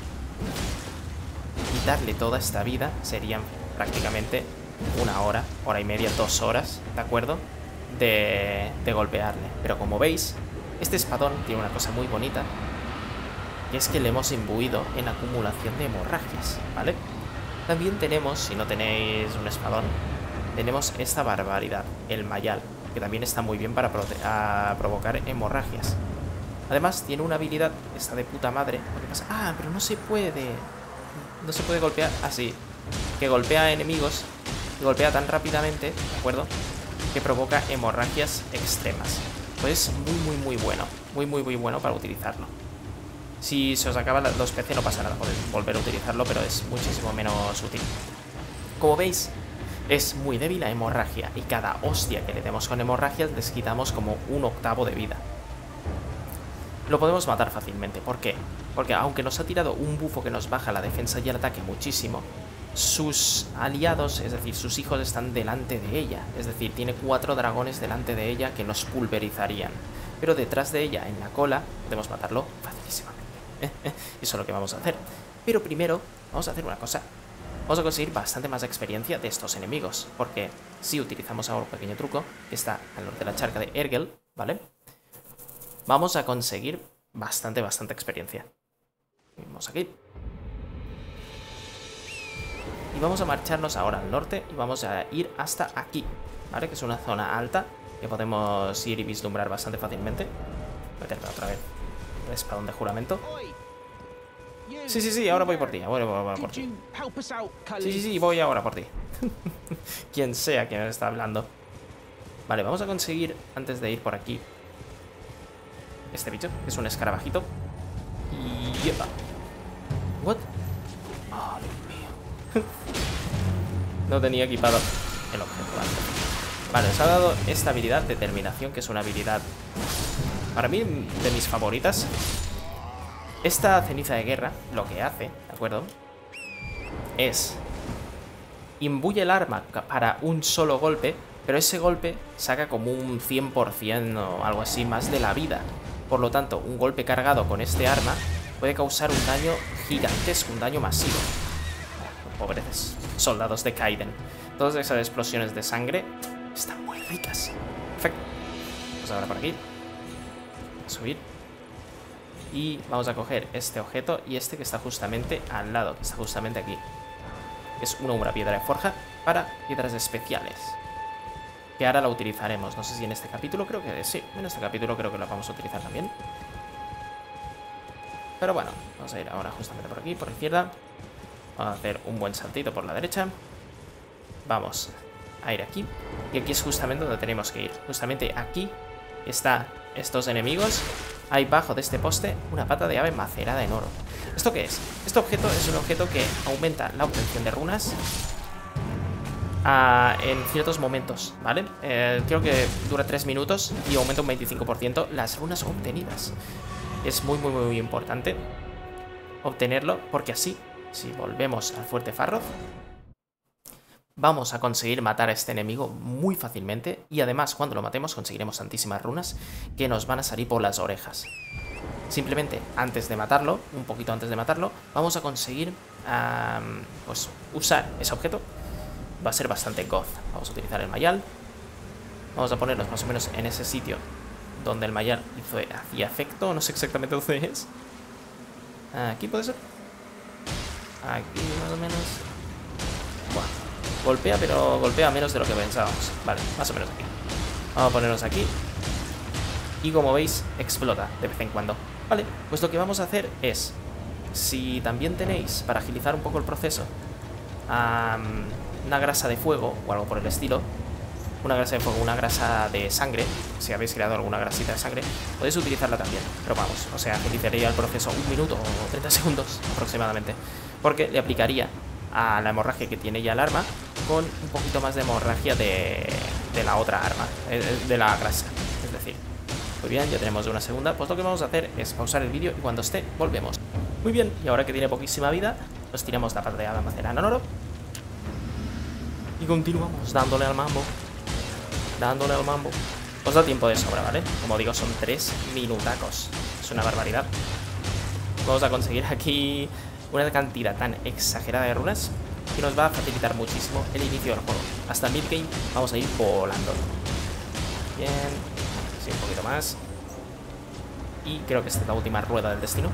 Speaker 1: quitarle toda esta vida serían prácticamente una hora, hora y media, dos horas, ¿de acuerdo? De, de golpearle. Pero como veis, este espadón tiene una cosa muy bonita, que es que le hemos imbuido en acumulación de hemorragias, ¿vale? También tenemos, si no tenéis un espadón, tenemos esta barbaridad, el mayal, que también está muy bien para a provocar hemorragias. Además, tiene una habilidad, está de puta madre. Lo que pasa, ah, pero no se puede... No se puede golpear así. que golpea a enemigos, y golpea tan rápidamente, ¿de acuerdo?, que provoca hemorragias extremas. Pues muy, muy, muy bueno. Muy, muy, muy bueno para utilizarlo. Si se os acaban los P C no pasa nada, podéis volver a utilizarlo, pero es muchísimo menos útil. Como veis, es muy débil a hemorragia, y cada hostia que le demos con hemorragias les quitamos como un octavo de vida. Lo podemos matar fácilmente. ¿Por qué? Porque aunque nos ha tirado un bufo que nos baja la defensa y el ataque muchísimo, sus aliados, es decir, sus hijos están delante de ella. Es decir, tiene cuatro dragones delante de ella que nos pulverizarían. Pero detrás de ella, en la cola, podemos matarlo facilísimamente. Eso es lo que vamos a hacer. Pero primero, vamos a hacer una cosa. Vamos a conseguir bastante más experiencia de estos enemigos. Porque si utilizamos ahora un pequeño truco, que está al norte de la charca de Ergel, ¿vale? Vamos a conseguir bastante, bastante experiencia. Vamos aquí. Y vamos a marcharnos ahora al norte y vamos a ir hasta aquí, ¿vale? Que es una zona alta que podemos ir y vislumbrar bastante fácilmente. Meterme otra vez el espadón de juramento. Sí, sí, sí, ahora voy por ti. Voy, voy, voy por ti. Sí, sí, sí, voy ahora por ti. Quien sea quien está hablando. Vale, vamos a conseguir, antes de ir por aquí, este bicho, que es un escarabajito. Y... ¡yepa! ¿What? Oh, Dios mío. No tenía equipado el objeto, vale. Vale, os ha dado esta habilidad, determinación, que es una habilidad para mí de mis favoritas. Esta ceniza de guerra lo que hace, ¿de acuerdo?, es imbuye el arma para un solo golpe, pero ese golpe saca como un cien por cien o algo así más de la vida. Por lo tanto, un golpe cargado con este arma puede causar un daño gigantesco, un daño masivo. Pobres soldados de Kaiden. Todas esas explosiones de sangre están muy ricas. Perfecto. Vamos ahora por aquí. A subir. Y vamos a coger este objeto y este que está justamente al lado, que está justamente aquí. Es una, una piedra de forja para piedras especiales, que ahora la utilizaremos. No sé si en este capítulo, creo que sí. En este capítulo creo que lo vamos a utilizar también. Pero bueno, vamos a ir ahora justamente por aquí, por la izquierda. Vamos a hacer un buen saltito por la derecha. Vamos a ir aquí. Y aquí es justamente donde tenemos que ir. Justamente aquí están estos enemigos. Hay bajo de este poste una pata de ave macerada en oro. ¿Esto qué es? Este objeto es un objeto que aumenta la obtención de runas a, en ciertos momentos, ¿vale? Eh, creo que dura tres minutos y aumenta un veinticinco por ciento las runas obtenidas. Es muy, muy, muy importante obtenerlo, porque así, si volvemos al fuerte Farroth, vamos a conseguir matar a este enemigo muy fácilmente. Y además, cuando lo matemos, conseguiremos tantísimas runas que nos van a salir por las orejas. Simplemente, antes de matarlo, un poquito antes de matarlo, vamos a conseguir um, pues, usar ese objeto. Va a ser bastante goth. Vamos a utilizar el mayal. Vamos a ponernos más o menos en ese sitio donde el mayal hizo, hacía efecto. No sé exactamente dónde es. Aquí puede ser. Aquí más o menos. Buah. Golpea, pero golpea menos de lo que pensábamos. Vale, más o menos aquí. Vamos a ponernos aquí. Y como veis, explota de vez en cuando. Vale, pues lo que vamos a hacer es, si también tenéis, para agilizar un poco el proceso, um, una grasa de fuego o algo por el estilo, una grasa de fuego, una grasa de sangre, si habéis creado alguna grasita de sangre, podéis utilizarla también. Pero vamos, o sea, agilizaría el proceso un minuto o treinta segundos aproximadamente, porque le aplicaría a la hemorragia que tiene ya el arma con un poquito más de hemorragia de, de la otra arma, de la grasa, es decir. Muy bien, ya tenemos una segunda. Pues lo que vamos a hacer es pausar el vídeo y cuando esté, volvemos. Muy bien, y ahora que tiene poquísima vida, nos tiramos la pata de ave macerada en oro y continuamos dándole al mambo. Dándole al mambo. Os da tiempo de sobra, ¿vale? Como digo, son tres minutacos. Es una barbaridad. Vamos a conseguir aquí una cantidad tan exagerada de runas que nos va a facilitar muchísimo el inicio del juego. Hasta midgame vamos a ir volando. Bien. Sí, un poquito más. Y creo que esta es la última rueda del destino.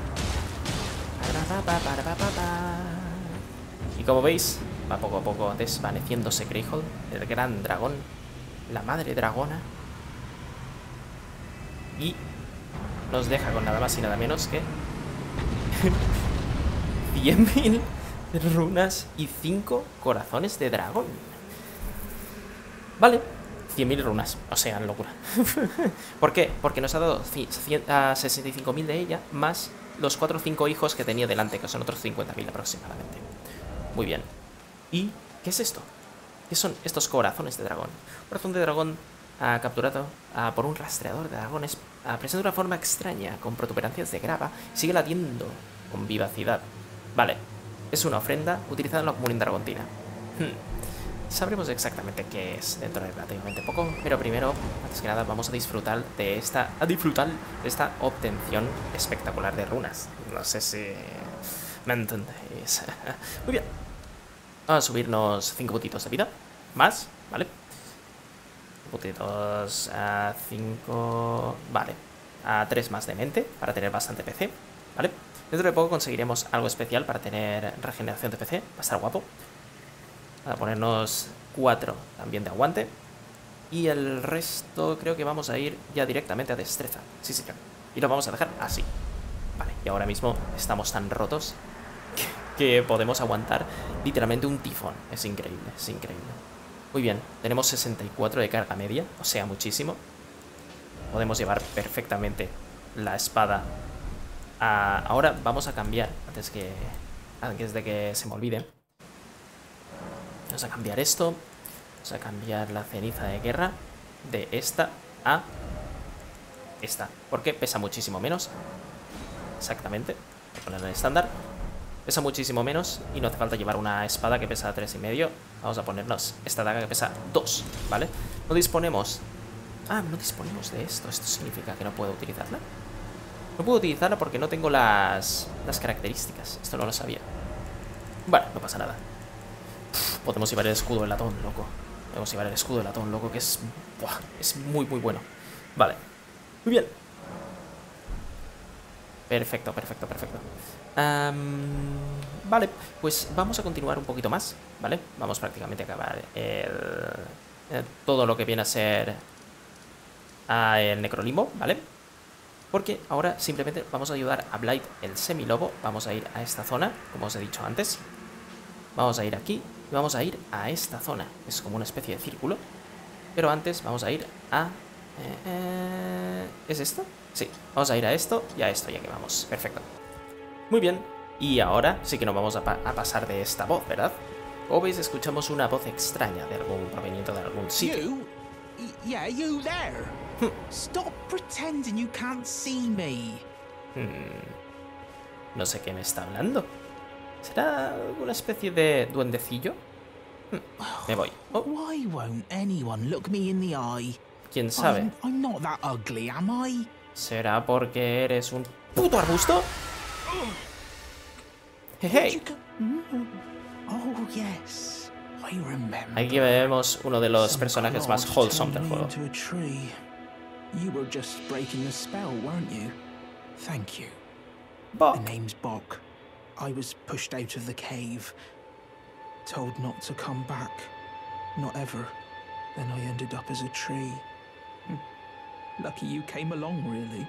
Speaker 1: Y como veis, va poco a poco desvaneciéndose Greyhold, el gran dragón, la madre dragona. Y nos deja con nada más y nada menos que cien mil runas y cinco corazones de dragón. Vale, cien mil runas, o sea, locura. ¿Por qué? Porque nos ha dado sesenta y cinco mil de ella, más los cuatro o cinco hijos que tenía delante, que son otros cincuenta mil aproximadamente. Muy bien. ¿Y qué es esto? ¿Qué son estos corazones de dragón? Corazón de dragón uh, capturado uh, por un rastreador de dragones, uh, presenta una forma extraña, con protuberancias de grava, sigue latiendo con vivacidad. Vale, es una ofrenda utilizada en la comunidad dragontina. Hmm. Sabremos exactamente qué es dentro de relativamente poco, pero primero, antes que nada, vamos a disfrutar de esta, a disfrutar de esta obtención espectacular de runas. No sé si me entendéis. Muy bien. Vamos a subirnos cinco puntitos de vida. Más, ¿vale? Puntitos a cinco... Vale. A tres más de mente, para tener bastante P C, ¿vale? Dentro de poco conseguiremos algo especial para tener regeneración de P C. Va a estar guapo. A ponernos cuatro también de aguante. Y el resto creo que vamos a ir ya directamente a destreza. Sí, sí, claro. Y lo vamos a dejar así. Vale, y ahora mismo estamos tan rotos que, que podemos aguantar literalmente un tifón. Es increíble, es increíble. Muy bien, tenemos sesenta y cuatro de carga media, o sea, muchísimo. Podemos llevar perfectamente la espada a... Ahora vamos a cambiar, antes, que, antes de que se me olvide. Vamos a cambiar esto. Vamos a cambiar la ceniza de guerra de esta a esta, porque pesa muchísimo menos. Exactamente. Voy a ponerla en estándar. Pesa muchísimo menos y no hace falta llevar una espada que pesa tres y medio. Vamos a ponernos esta daga que pesa dos, ¿vale? No disponemos... Ah, no disponemos de esto. Esto significa que no puedo utilizarla. No puedo utilizarla porque no tengo las, las características. Esto no lo sabía. Bueno, no pasa nada. Podemos llevar el escudo de latón, loco. Podemos llevar el escudo de latón, loco, que es... Buah, es muy, muy bueno. Vale. Muy bien. Perfecto, perfecto, perfecto. Um, vale, pues vamos a continuar un poquito más, ¿vale? Vamos prácticamente a acabar el, el, todo lo que viene a ser uh, el necrolimbo, ¿vale? Porque ahora simplemente vamos a ayudar a Blight, el semilobo. Vamos a ir a esta zona, como os he dicho antes. Vamos a ir aquí y vamos a ir a esta zona. Es como una especie de círculo. Pero antes vamos a ir a... Eh, eh, ¿Es esto? Sí, vamos a ir a esto y a esto ya que vamos. Perfecto. Muy bien. Y ahora sí que nos vamos a, pa a pasar de esta voz, ¿verdad? Como veis, escuchamos una voz extraña de algún proveniente de algún sitio.
Speaker 8: You? Yeah, you there. Stop pretending you can't see me.
Speaker 1: Hmm. No sé qué me está hablando. ¿Será alguna especie de duendecillo? Hmm, me voy. Oh.
Speaker 8: Why won't anyone look me in the eye?
Speaker 1: ¿Quién sabe?
Speaker 8: I'm, I'm not that ugly, am I?
Speaker 1: ¿Será porque eres un puto arbusto? Hey, hey.
Speaker 8: Oh, yes. I remember.
Speaker 1: Aquí vemos uno de los personajes más wholesome del juego.
Speaker 3: You were just breaking the spell, weren't you?
Speaker 8: Thank you.
Speaker 1: Bok.
Speaker 8: The name's Bok. I was pushed out of the cave, told not to come back, not ever. Then I ended up as a tree. Lucky you came along, really.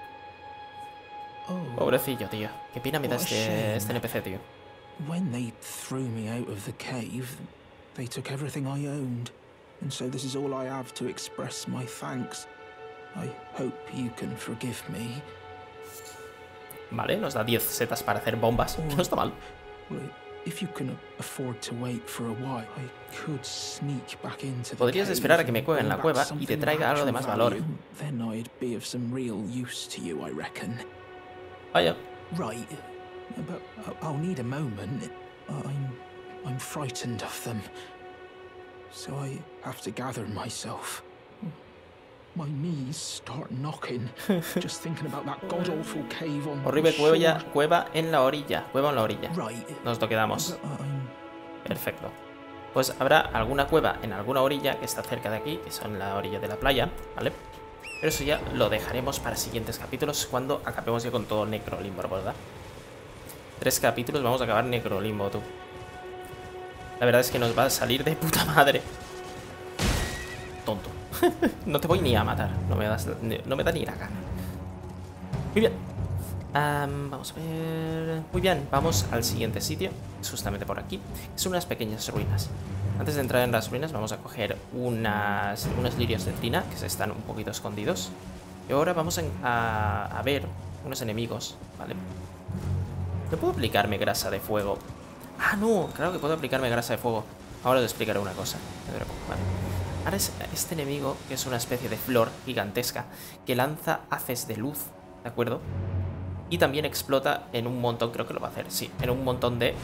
Speaker 8: Oh,
Speaker 1: pobrecillo, tío. Qué pena me da este, este N P C, tío.
Speaker 8: When they threw me out of the cave, they took everything I owned, and so this is all I have to express my thanks. I hope you can forgive me.
Speaker 1: Vale, nos da diez setas para hacer bombas. No está mal.
Speaker 8: If you can afford to wait for a while, I could sneak back into the
Speaker 1: Podrías esperar a que me cuegue en la cueva y te traiga algo de más valor.
Speaker 8: Then I'd be of some real use to you, I reckon.
Speaker 1: Vaya.
Speaker 8: Right, but I'll need a moment. I'm, I'm frightened of them, so I have to gather myself. My knees start knocking just thinking about that god awful cave on.
Speaker 1: Horrible cueva, cueva en la orilla, cueva en la orilla.
Speaker 8: Right.
Speaker 1: Nos lo quedamos. Perfecto. Pues habrá alguna cueva en alguna orilla que está cerca de aquí, que son la orilla de la playa, ¿vale? Pero eso ya lo dejaremos para siguientes capítulos cuando acabemos ya con todo Necrolimbo, ¿verdad? Tres capítulos, vamos a acabar Necrolimbo, tú. La verdad es que nos va a salir de puta madre. Tonto. No te voy ni a matar. No me, das, no me da ni la gana. Muy bien. Um, vamos a ver... Muy bien, vamos al siguiente sitio. es justamente por aquí. Son unas pequeñas ruinas. Antes de entrar en las ruinas vamos a coger unas, unos lirios de trina que se están un poquito escondidos. Y ahora vamos a, a ver unos enemigos, ¿vale? ¿No puedo aplicarme grasa de fuego? Ah, no, claro que puedo aplicarme grasa de fuego. Ahora os explicaré una cosa. Vale. Ahora es este enemigo, que es una especie de flor gigantesca, que lanza haces de luz, ¿de acuerdo? Y también explota en un montón, creo que lo va a hacer, sí, en un montón de...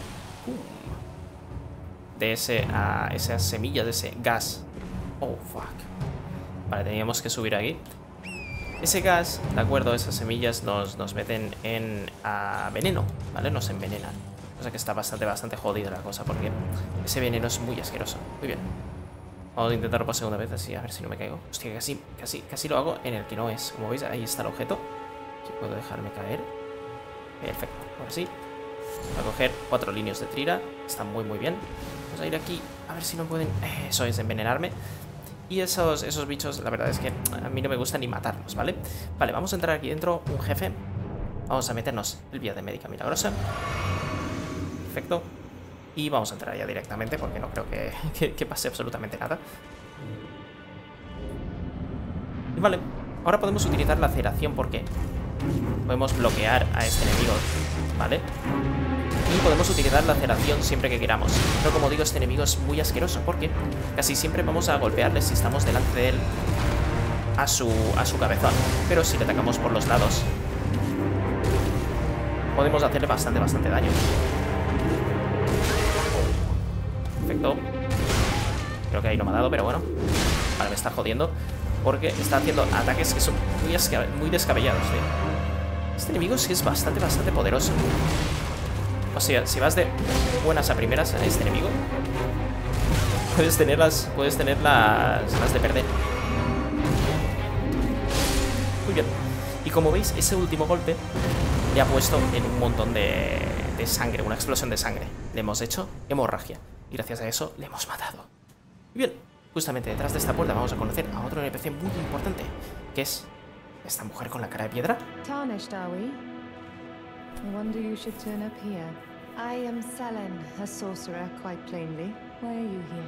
Speaker 1: De ese, uh, esas semillas, de ese gas. Oh, fuck. Vale, teníamos que subir aquí. Ese gas, de acuerdo, esas semillas nos, nos meten en uh, veneno, ¿vale? Nos envenenan. O sea que está bastante, bastante jodida la cosa, porque ese veneno es muy asqueroso. Muy bien. Vamos a intentarlo por segunda vez, así, a ver si no me caigo. Hostia, casi, casi, casi lo hago en el que no es. Como veis, ahí está el objeto. Si puedo dejarme caer. Perfecto, ahora sí. Voy a coger cuatro líneas de trira. Están muy, muy bien. Vamos a ir aquí, a ver si no pueden... Eso es, envenenarme. Y esos, esos bichos, la verdad es que a mí no me gusta ni matarlos, ¿vale? Vale, vamos a entrar aquí dentro, un jefe. Vamos a meternos el vía de médica milagrosa. Perfecto. Y vamos a entrar ya directamente porque no creo que, que, que pase absolutamente nada. Y vale, ahora podemos utilizar la aceleración porque podemos bloquear a este enemigo, ¿vale? Y podemos utilizar la aceleración siempre que queramos. Pero como digo, este enemigo es muy asqueroso porque casi siempre vamos a golpearle si estamos delante de él a su, a su cabezón. Pero si le atacamos por los lados, podemos hacerle bastante, bastante daño. Perfecto. Creo que ahí no me ha dado, pero bueno. Vale, me está jodiendo porque está haciendo ataques que son muy, muy descabellados, ¿eh? Este enemigo sí es bastante, bastante poderoso. O sea, si vas de buenas a primeras a este enemigo, puedes tenerlas, puedes tener las, las de perder. Muy bien. Y como veis, ese último golpe le ha puesto en un montón de, de sangre, una explosión de sangre. Le hemos hecho hemorragia. Y gracias a eso le hemos matado. Muy bien. Justamente detrás de esta puerta vamos a conocer a otro N P C muy importante, que es esta mujer con la cara de piedra.
Speaker 9: Tarnished, are we? I wonder you should turn up here. I am Selen, a sorcerer, quite plainly. Why are you here?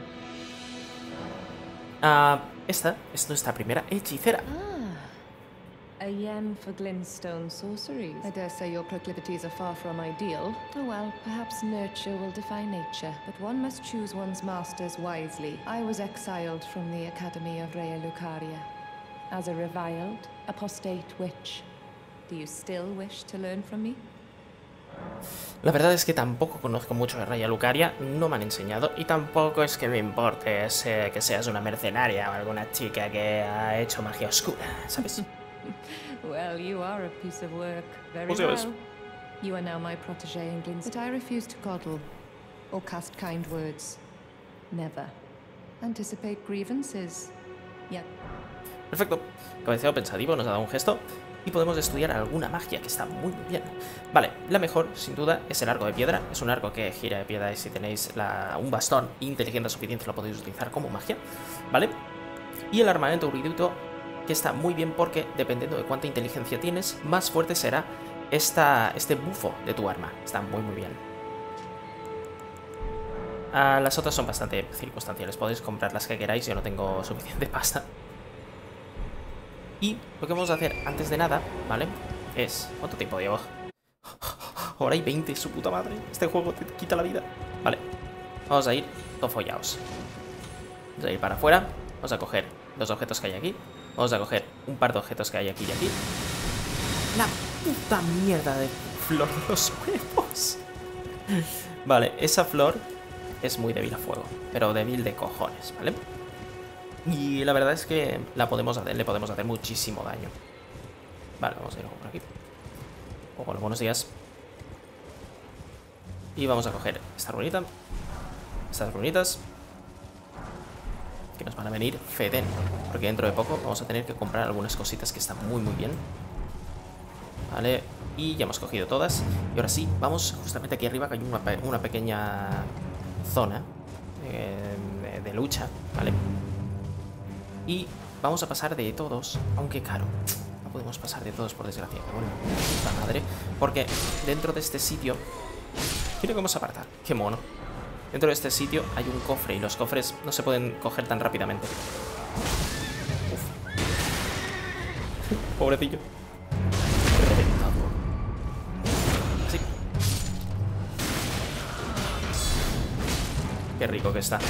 Speaker 1: Ah, uh, esta es nuestra primera hechicera.
Speaker 9: Ah, a yen for glintstone sorceries. I dare say your proclivities are far from ideal. Oh well, perhaps nurture will defy nature, but one must choose one's masters wisely. I was exiled from the Academy of Raya Lucaria as a reviled, apostate witch. Do you still wish to learn from me?
Speaker 1: La verdad es que tampoco conozco mucho de Raya Lucaria, no me han enseñado y tampoco es que me importe ese, que seas una mercenaria o alguna chica que ha hecho magia oscura, ¿sabes?
Speaker 9: Well, you are a piece of work. Very well. You are now my protégé in Glintstone. But I refuse to coddle or cast kind words. Never. Anticipate grievances. Yep.
Speaker 1: Perfecto. Cabeceo pensativo nos ha dado un gesto. Y podemos estudiar alguna magia que está muy, muy bien. Vale, la mejor, sin duda, es el arco de piedra. Es un arco que gira de piedra y si tenéis la, un bastón inteligente suficiente lo podéis utilizar como magia, ¿vale? Y el armamento erudito, que está muy bien porque, dependiendo de cuánta inteligencia tienes, más fuerte será esta, este bufo de tu arma. Está muy, muy bien. Ah, las otras son bastante circunstanciales. Podéis comprar las que queráis, yo no tengo suficiente pasta. Y lo que vamos a hacer antes de nada, ¿vale? Es... ¿Cuánto tiempo llevo? Hora y veinte, su puta madre. Este juego te quita la vida. Vale. Vamos a ir todo follaos. Vamos a ir para afuera. Vamos a coger los objetos que hay aquí. Vamos a coger un par de objetos que hay aquí y aquí. La puta mierda de flor de los huevos. Vale, esa flor es muy débil a fuego. Pero débil de cojones, ¿vale? Y la verdad es que la podemos hacer, le podemos hacer muchísimo daño. Vale, vamos a ir por aquí. Hola, buenos días. Y vamos a coger esta runita. Estas runitas. Que nos van a venir feden. Porque dentro de poco vamos a tener que comprar algunas cositas que están muy muy bien. Vale, y ya hemos cogido todas. Y ahora sí, vamos justamente aquí arriba, que hay una, una pequeña zona de, de, de lucha, ¿vale? Y vamos a pasar de todos, aunque claro, no podemos pasar de todos por desgracia. Bueno, puta madre, porque dentro de este sitio Mira cómo se aparta. Qué mono. Dentro de este sitio hay un cofre y los cofres no se pueden coger tan rápidamente. Uf. Pobrecillo. Reventado. Así. Qué rico que está.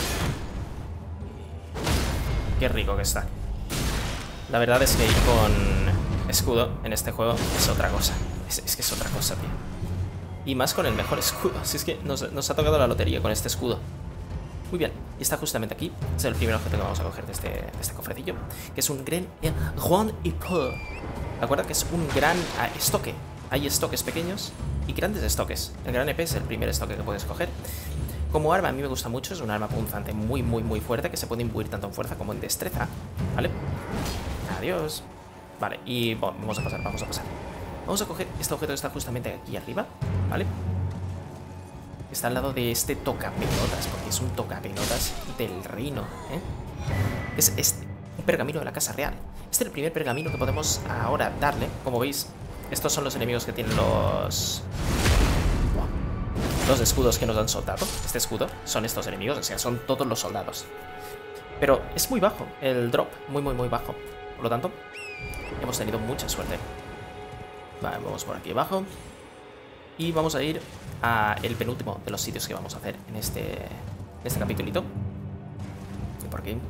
Speaker 1: Qué rico que está. La verdad es que ir con escudo en este juego es otra cosa. Es, es que es otra cosa, tío. Y más con el mejor escudo. Así es que nos, nos ha tocado la lotería con este escudo. Muy bien. Y está justamente aquí. Es el primer objeto que vamos a coger de este, de este cofrecillo. Que es un gran Grand Epée. Recuerda que es un gran uh, estoque. Hay estoques pequeños y grandes estoques. El gran epée es el primer estoque que puedes coger. Como arma a mí me gusta mucho. Es un arma punzante muy, muy, muy fuerte. Que se puede imbuir tanto en fuerza como en destreza. ¿Vale? Adiós. Vale, y bueno, vamos a pasar, vamos a pasar. Vamos a coger este objeto que está justamente aquí arriba, ¿vale? Está al lado de este tocapelotas, porque es un tocapelotas del reino, ¿eh? Es, es un pergamino de la Casa Real. Este es el primer pergamino que podemos ahora darle. Como veis, estos son los enemigos que tienen los... Los escudos que nos han soltado. Este escudo son estos enemigos, o sea, son todos los soldados. Pero es muy bajo el drop, muy, muy, muy bajo. Por lo tanto, hemos tenido mucha suerte. Vale, vamos por aquí abajo. Y vamos a ir a el penúltimo de los sitios que vamos a hacer en este, en este capitulito. Y por aquí.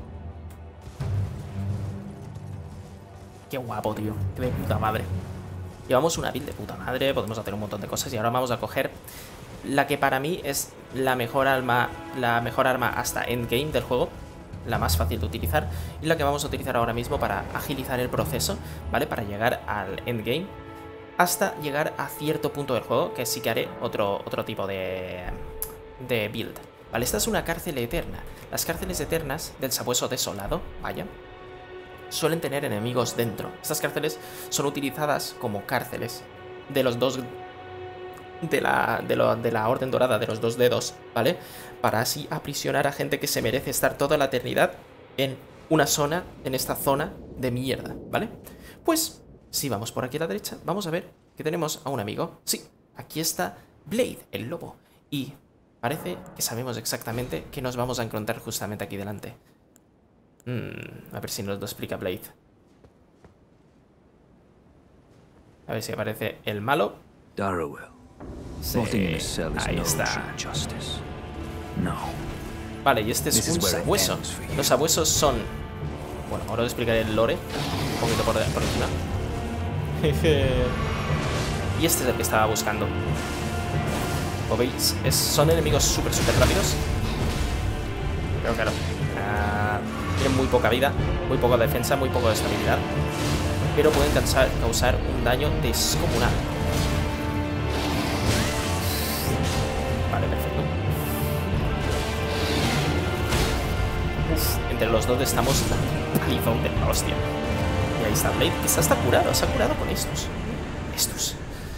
Speaker 1: Qué guapo, tío. Qué de puta madre. Llevamos una build de puta madre. Podemos hacer un montón de cosas. Y ahora vamos a coger la que para mí es la mejor arma, la mejor arma hasta endgame del juego. La más fácil de utilizar. Y la que vamos a utilizar ahora mismo para agilizar el proceso, ¿vale? Para llegar al endgame. Hasta llegar a cierto punto del juego, que sí que haré otro, otro tipo de, de build. Vale, esta es una cárcel eterna. Las cárceles eternas del sabueso desolado, vaya, suelen tener enemigos dentro. Estas cárceles son utilizadas como cárceles de los dos... De la, de, lo, de la Orden Dorada, de los dos dedos, ¿vale? Para así aprisionar a gente que se merece estar toda la eternidad en una zona, en esta zona de mierda, ¿vale? Pues... si vamos por aquí a la derecha, vamos a ver que tenemos a un amigo. Sí, aquí está Blade, el lobo. Y parece que sabemos exactamente que nos vamos a encontrar justamente aquí delante. Mm, a ver si nos lo explica Blade. A ver si aparece el malo.
Speaker 10: Darrowell.
Speaker 1: Sí, ahí está. Vale, y este es un sabueso. Los sabuesos son... Bueno, ahora os explicaré el lore un poquito por, por encima. Y este es el que estaba buscando. Como veis, es, son enemigos súper, súper rápidos. Pero claro, uh, tienen muy poca vida, muy poca defensa, muy poca estabilidad. Pero pueden causar, causar un daño descomunal. Vale, perfecto. Uf, entre los dos estamos palizón de la hostia. Y ahí está Blade, que está hasta curado, se ha curado con estos. Estos.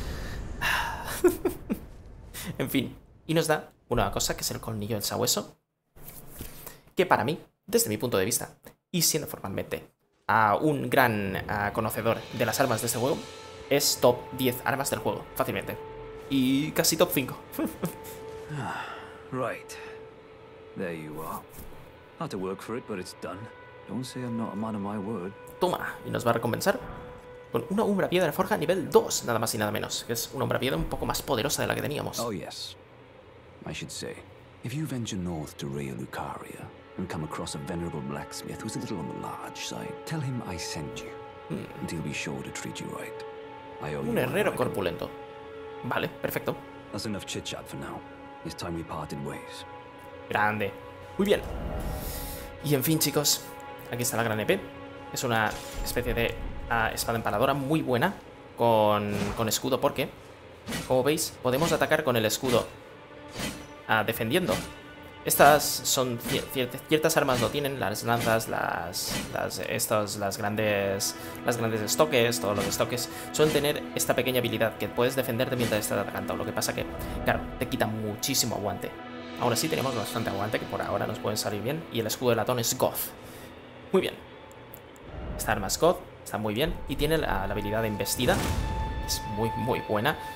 Speaker 1: En fin, y nos da una cosa que es el colmillo del sabueso. Que para mí, desde mi punto de vista, y siendo formalmente a un gran uh, conocedor de las armas de este juego, es top diez armas del juego, fácilmente. Y casi top cinco.
Speaker 10: Right. There you are. Had to work for it, but it's done. Don't say I'm not a man of my word.
Speaker 1: Toma, y nos va a recompensar con una umbra piedra forja nivel dos, nada más y nada menos. Que es una umbra piedra un poco más poderosa de la que teníamos.
Speaker 10: Oh yes. I should say, if you venture north to Raya Lucaria and come across a venerable blacksmith who's a little on the large side, tell him I sent you, hmm. and he'll be sure to treat you right. I owe
Speaker 1: un
Speaker 10: you
Speaker 1: herrero corpulento. Vale, perfecto.
Speaker 10: That's enough chit chat for now. It's time we parted ways.
Speaker 1: Grande. Muy bien. Y en fin, chicos, aquí está la gran E P. Es una especie de uh, espada empaladora muy buena con, con escudo porque, como veis, podemos atacar con el escudo uh, defendiendo. Estas son cier ciertas armas lo tienen, las lanzas, las, las estos, las grandes, las grandes estoques, todos los estoques suelen tener esta pequeña habilidad que puedes defenderte mientras estás atacando. Lo que pasa que, claro, te quita muchísimo aguante. Ahora sí tenemos bastante aguante que por ahora nos pueden salir bien y el escudo de latón es Goth. Muy bien. Esta arma es Goth, está muy bien y tiene la, la habilidad de embestida, es muy muy buena.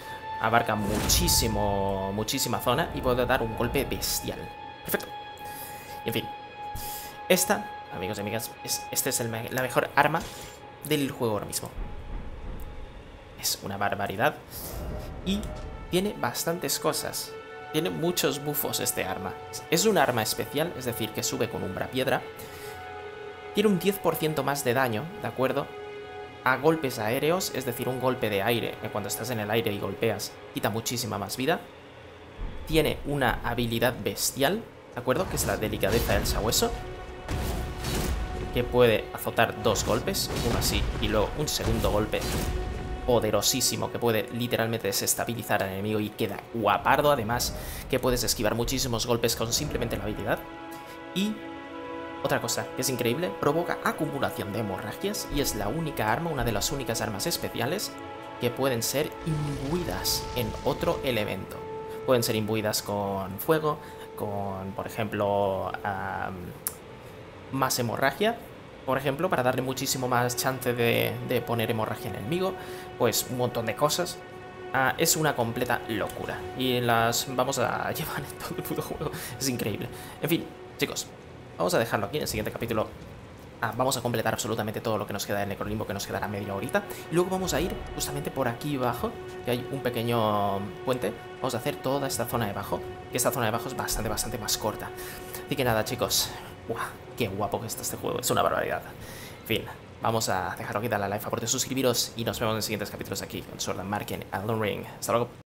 Speaker 1: abarca muchísimo, muchísima zona y puede dar un golpe bestial. Perfecto. Y en fin, esta, amigos y amigas, es, este es el, la mejor arma del juego ahora mismo. Es una barbaridad y tiene bastantes cosas. Tiene muchos buffos este arma. Es un arma especial, es decir, que sube con umbra piedra. Tiene un diez por ciento más de daño, ¿de acuerdo? A golpes aéreos, es decir, un golpe de aire, que cuando estás en el aire y golpeas, quita muchísima más vida. Tiene una habilidad bestial, ¿de acuerdo? Que es la delicadeza del sabueso, que puede azotar dos golpes, uno así y luego un segundo golpe poderosísimo que puede literalmente desestabilizar al enemigo y queda guapardo, además que puedes esquivar muchísimos golpes con simplemente la habilidad. Y otra cosa que es increíble, provoca acumulación de hemorragias y es la única arma, una de las únicas armas especiales que pueden ser imbuidas en otro elemento. Pueden ser imbuidas con fuego, con, por ejemplo, um, más hemorragia, por ejemplo, para darle muchísimo más chance de, de poner hemorragia en el enemigo, pues un montón de cosas. Uh, es una completa locura y las vamos a llevar en todo el puto juego. Es increíble. En fin, chicos, vamos a dejarlo aquí. En el siguiente capítulo uh, vamos a completar absolutamente todo lo que nos queda de Necrolimbo, que nos quedará media horita. Y luego vamos a ir justamente por aquí abajo, que hay un pequeño puente. Vamos a hacer toda esta zona de abajo, que esta zona de abajo es bastante, bastante más corta. Así que nada, chicos. ¡Guau! ¡Qué guapo que está este juego! Es una barbaridad. En fin, vamos a dejarlo aquí, darle a like, favor de suscribiros y nos vemos en los siguientes capítulos aquí con Sword and Mark en Elden Ring. Hasta luego.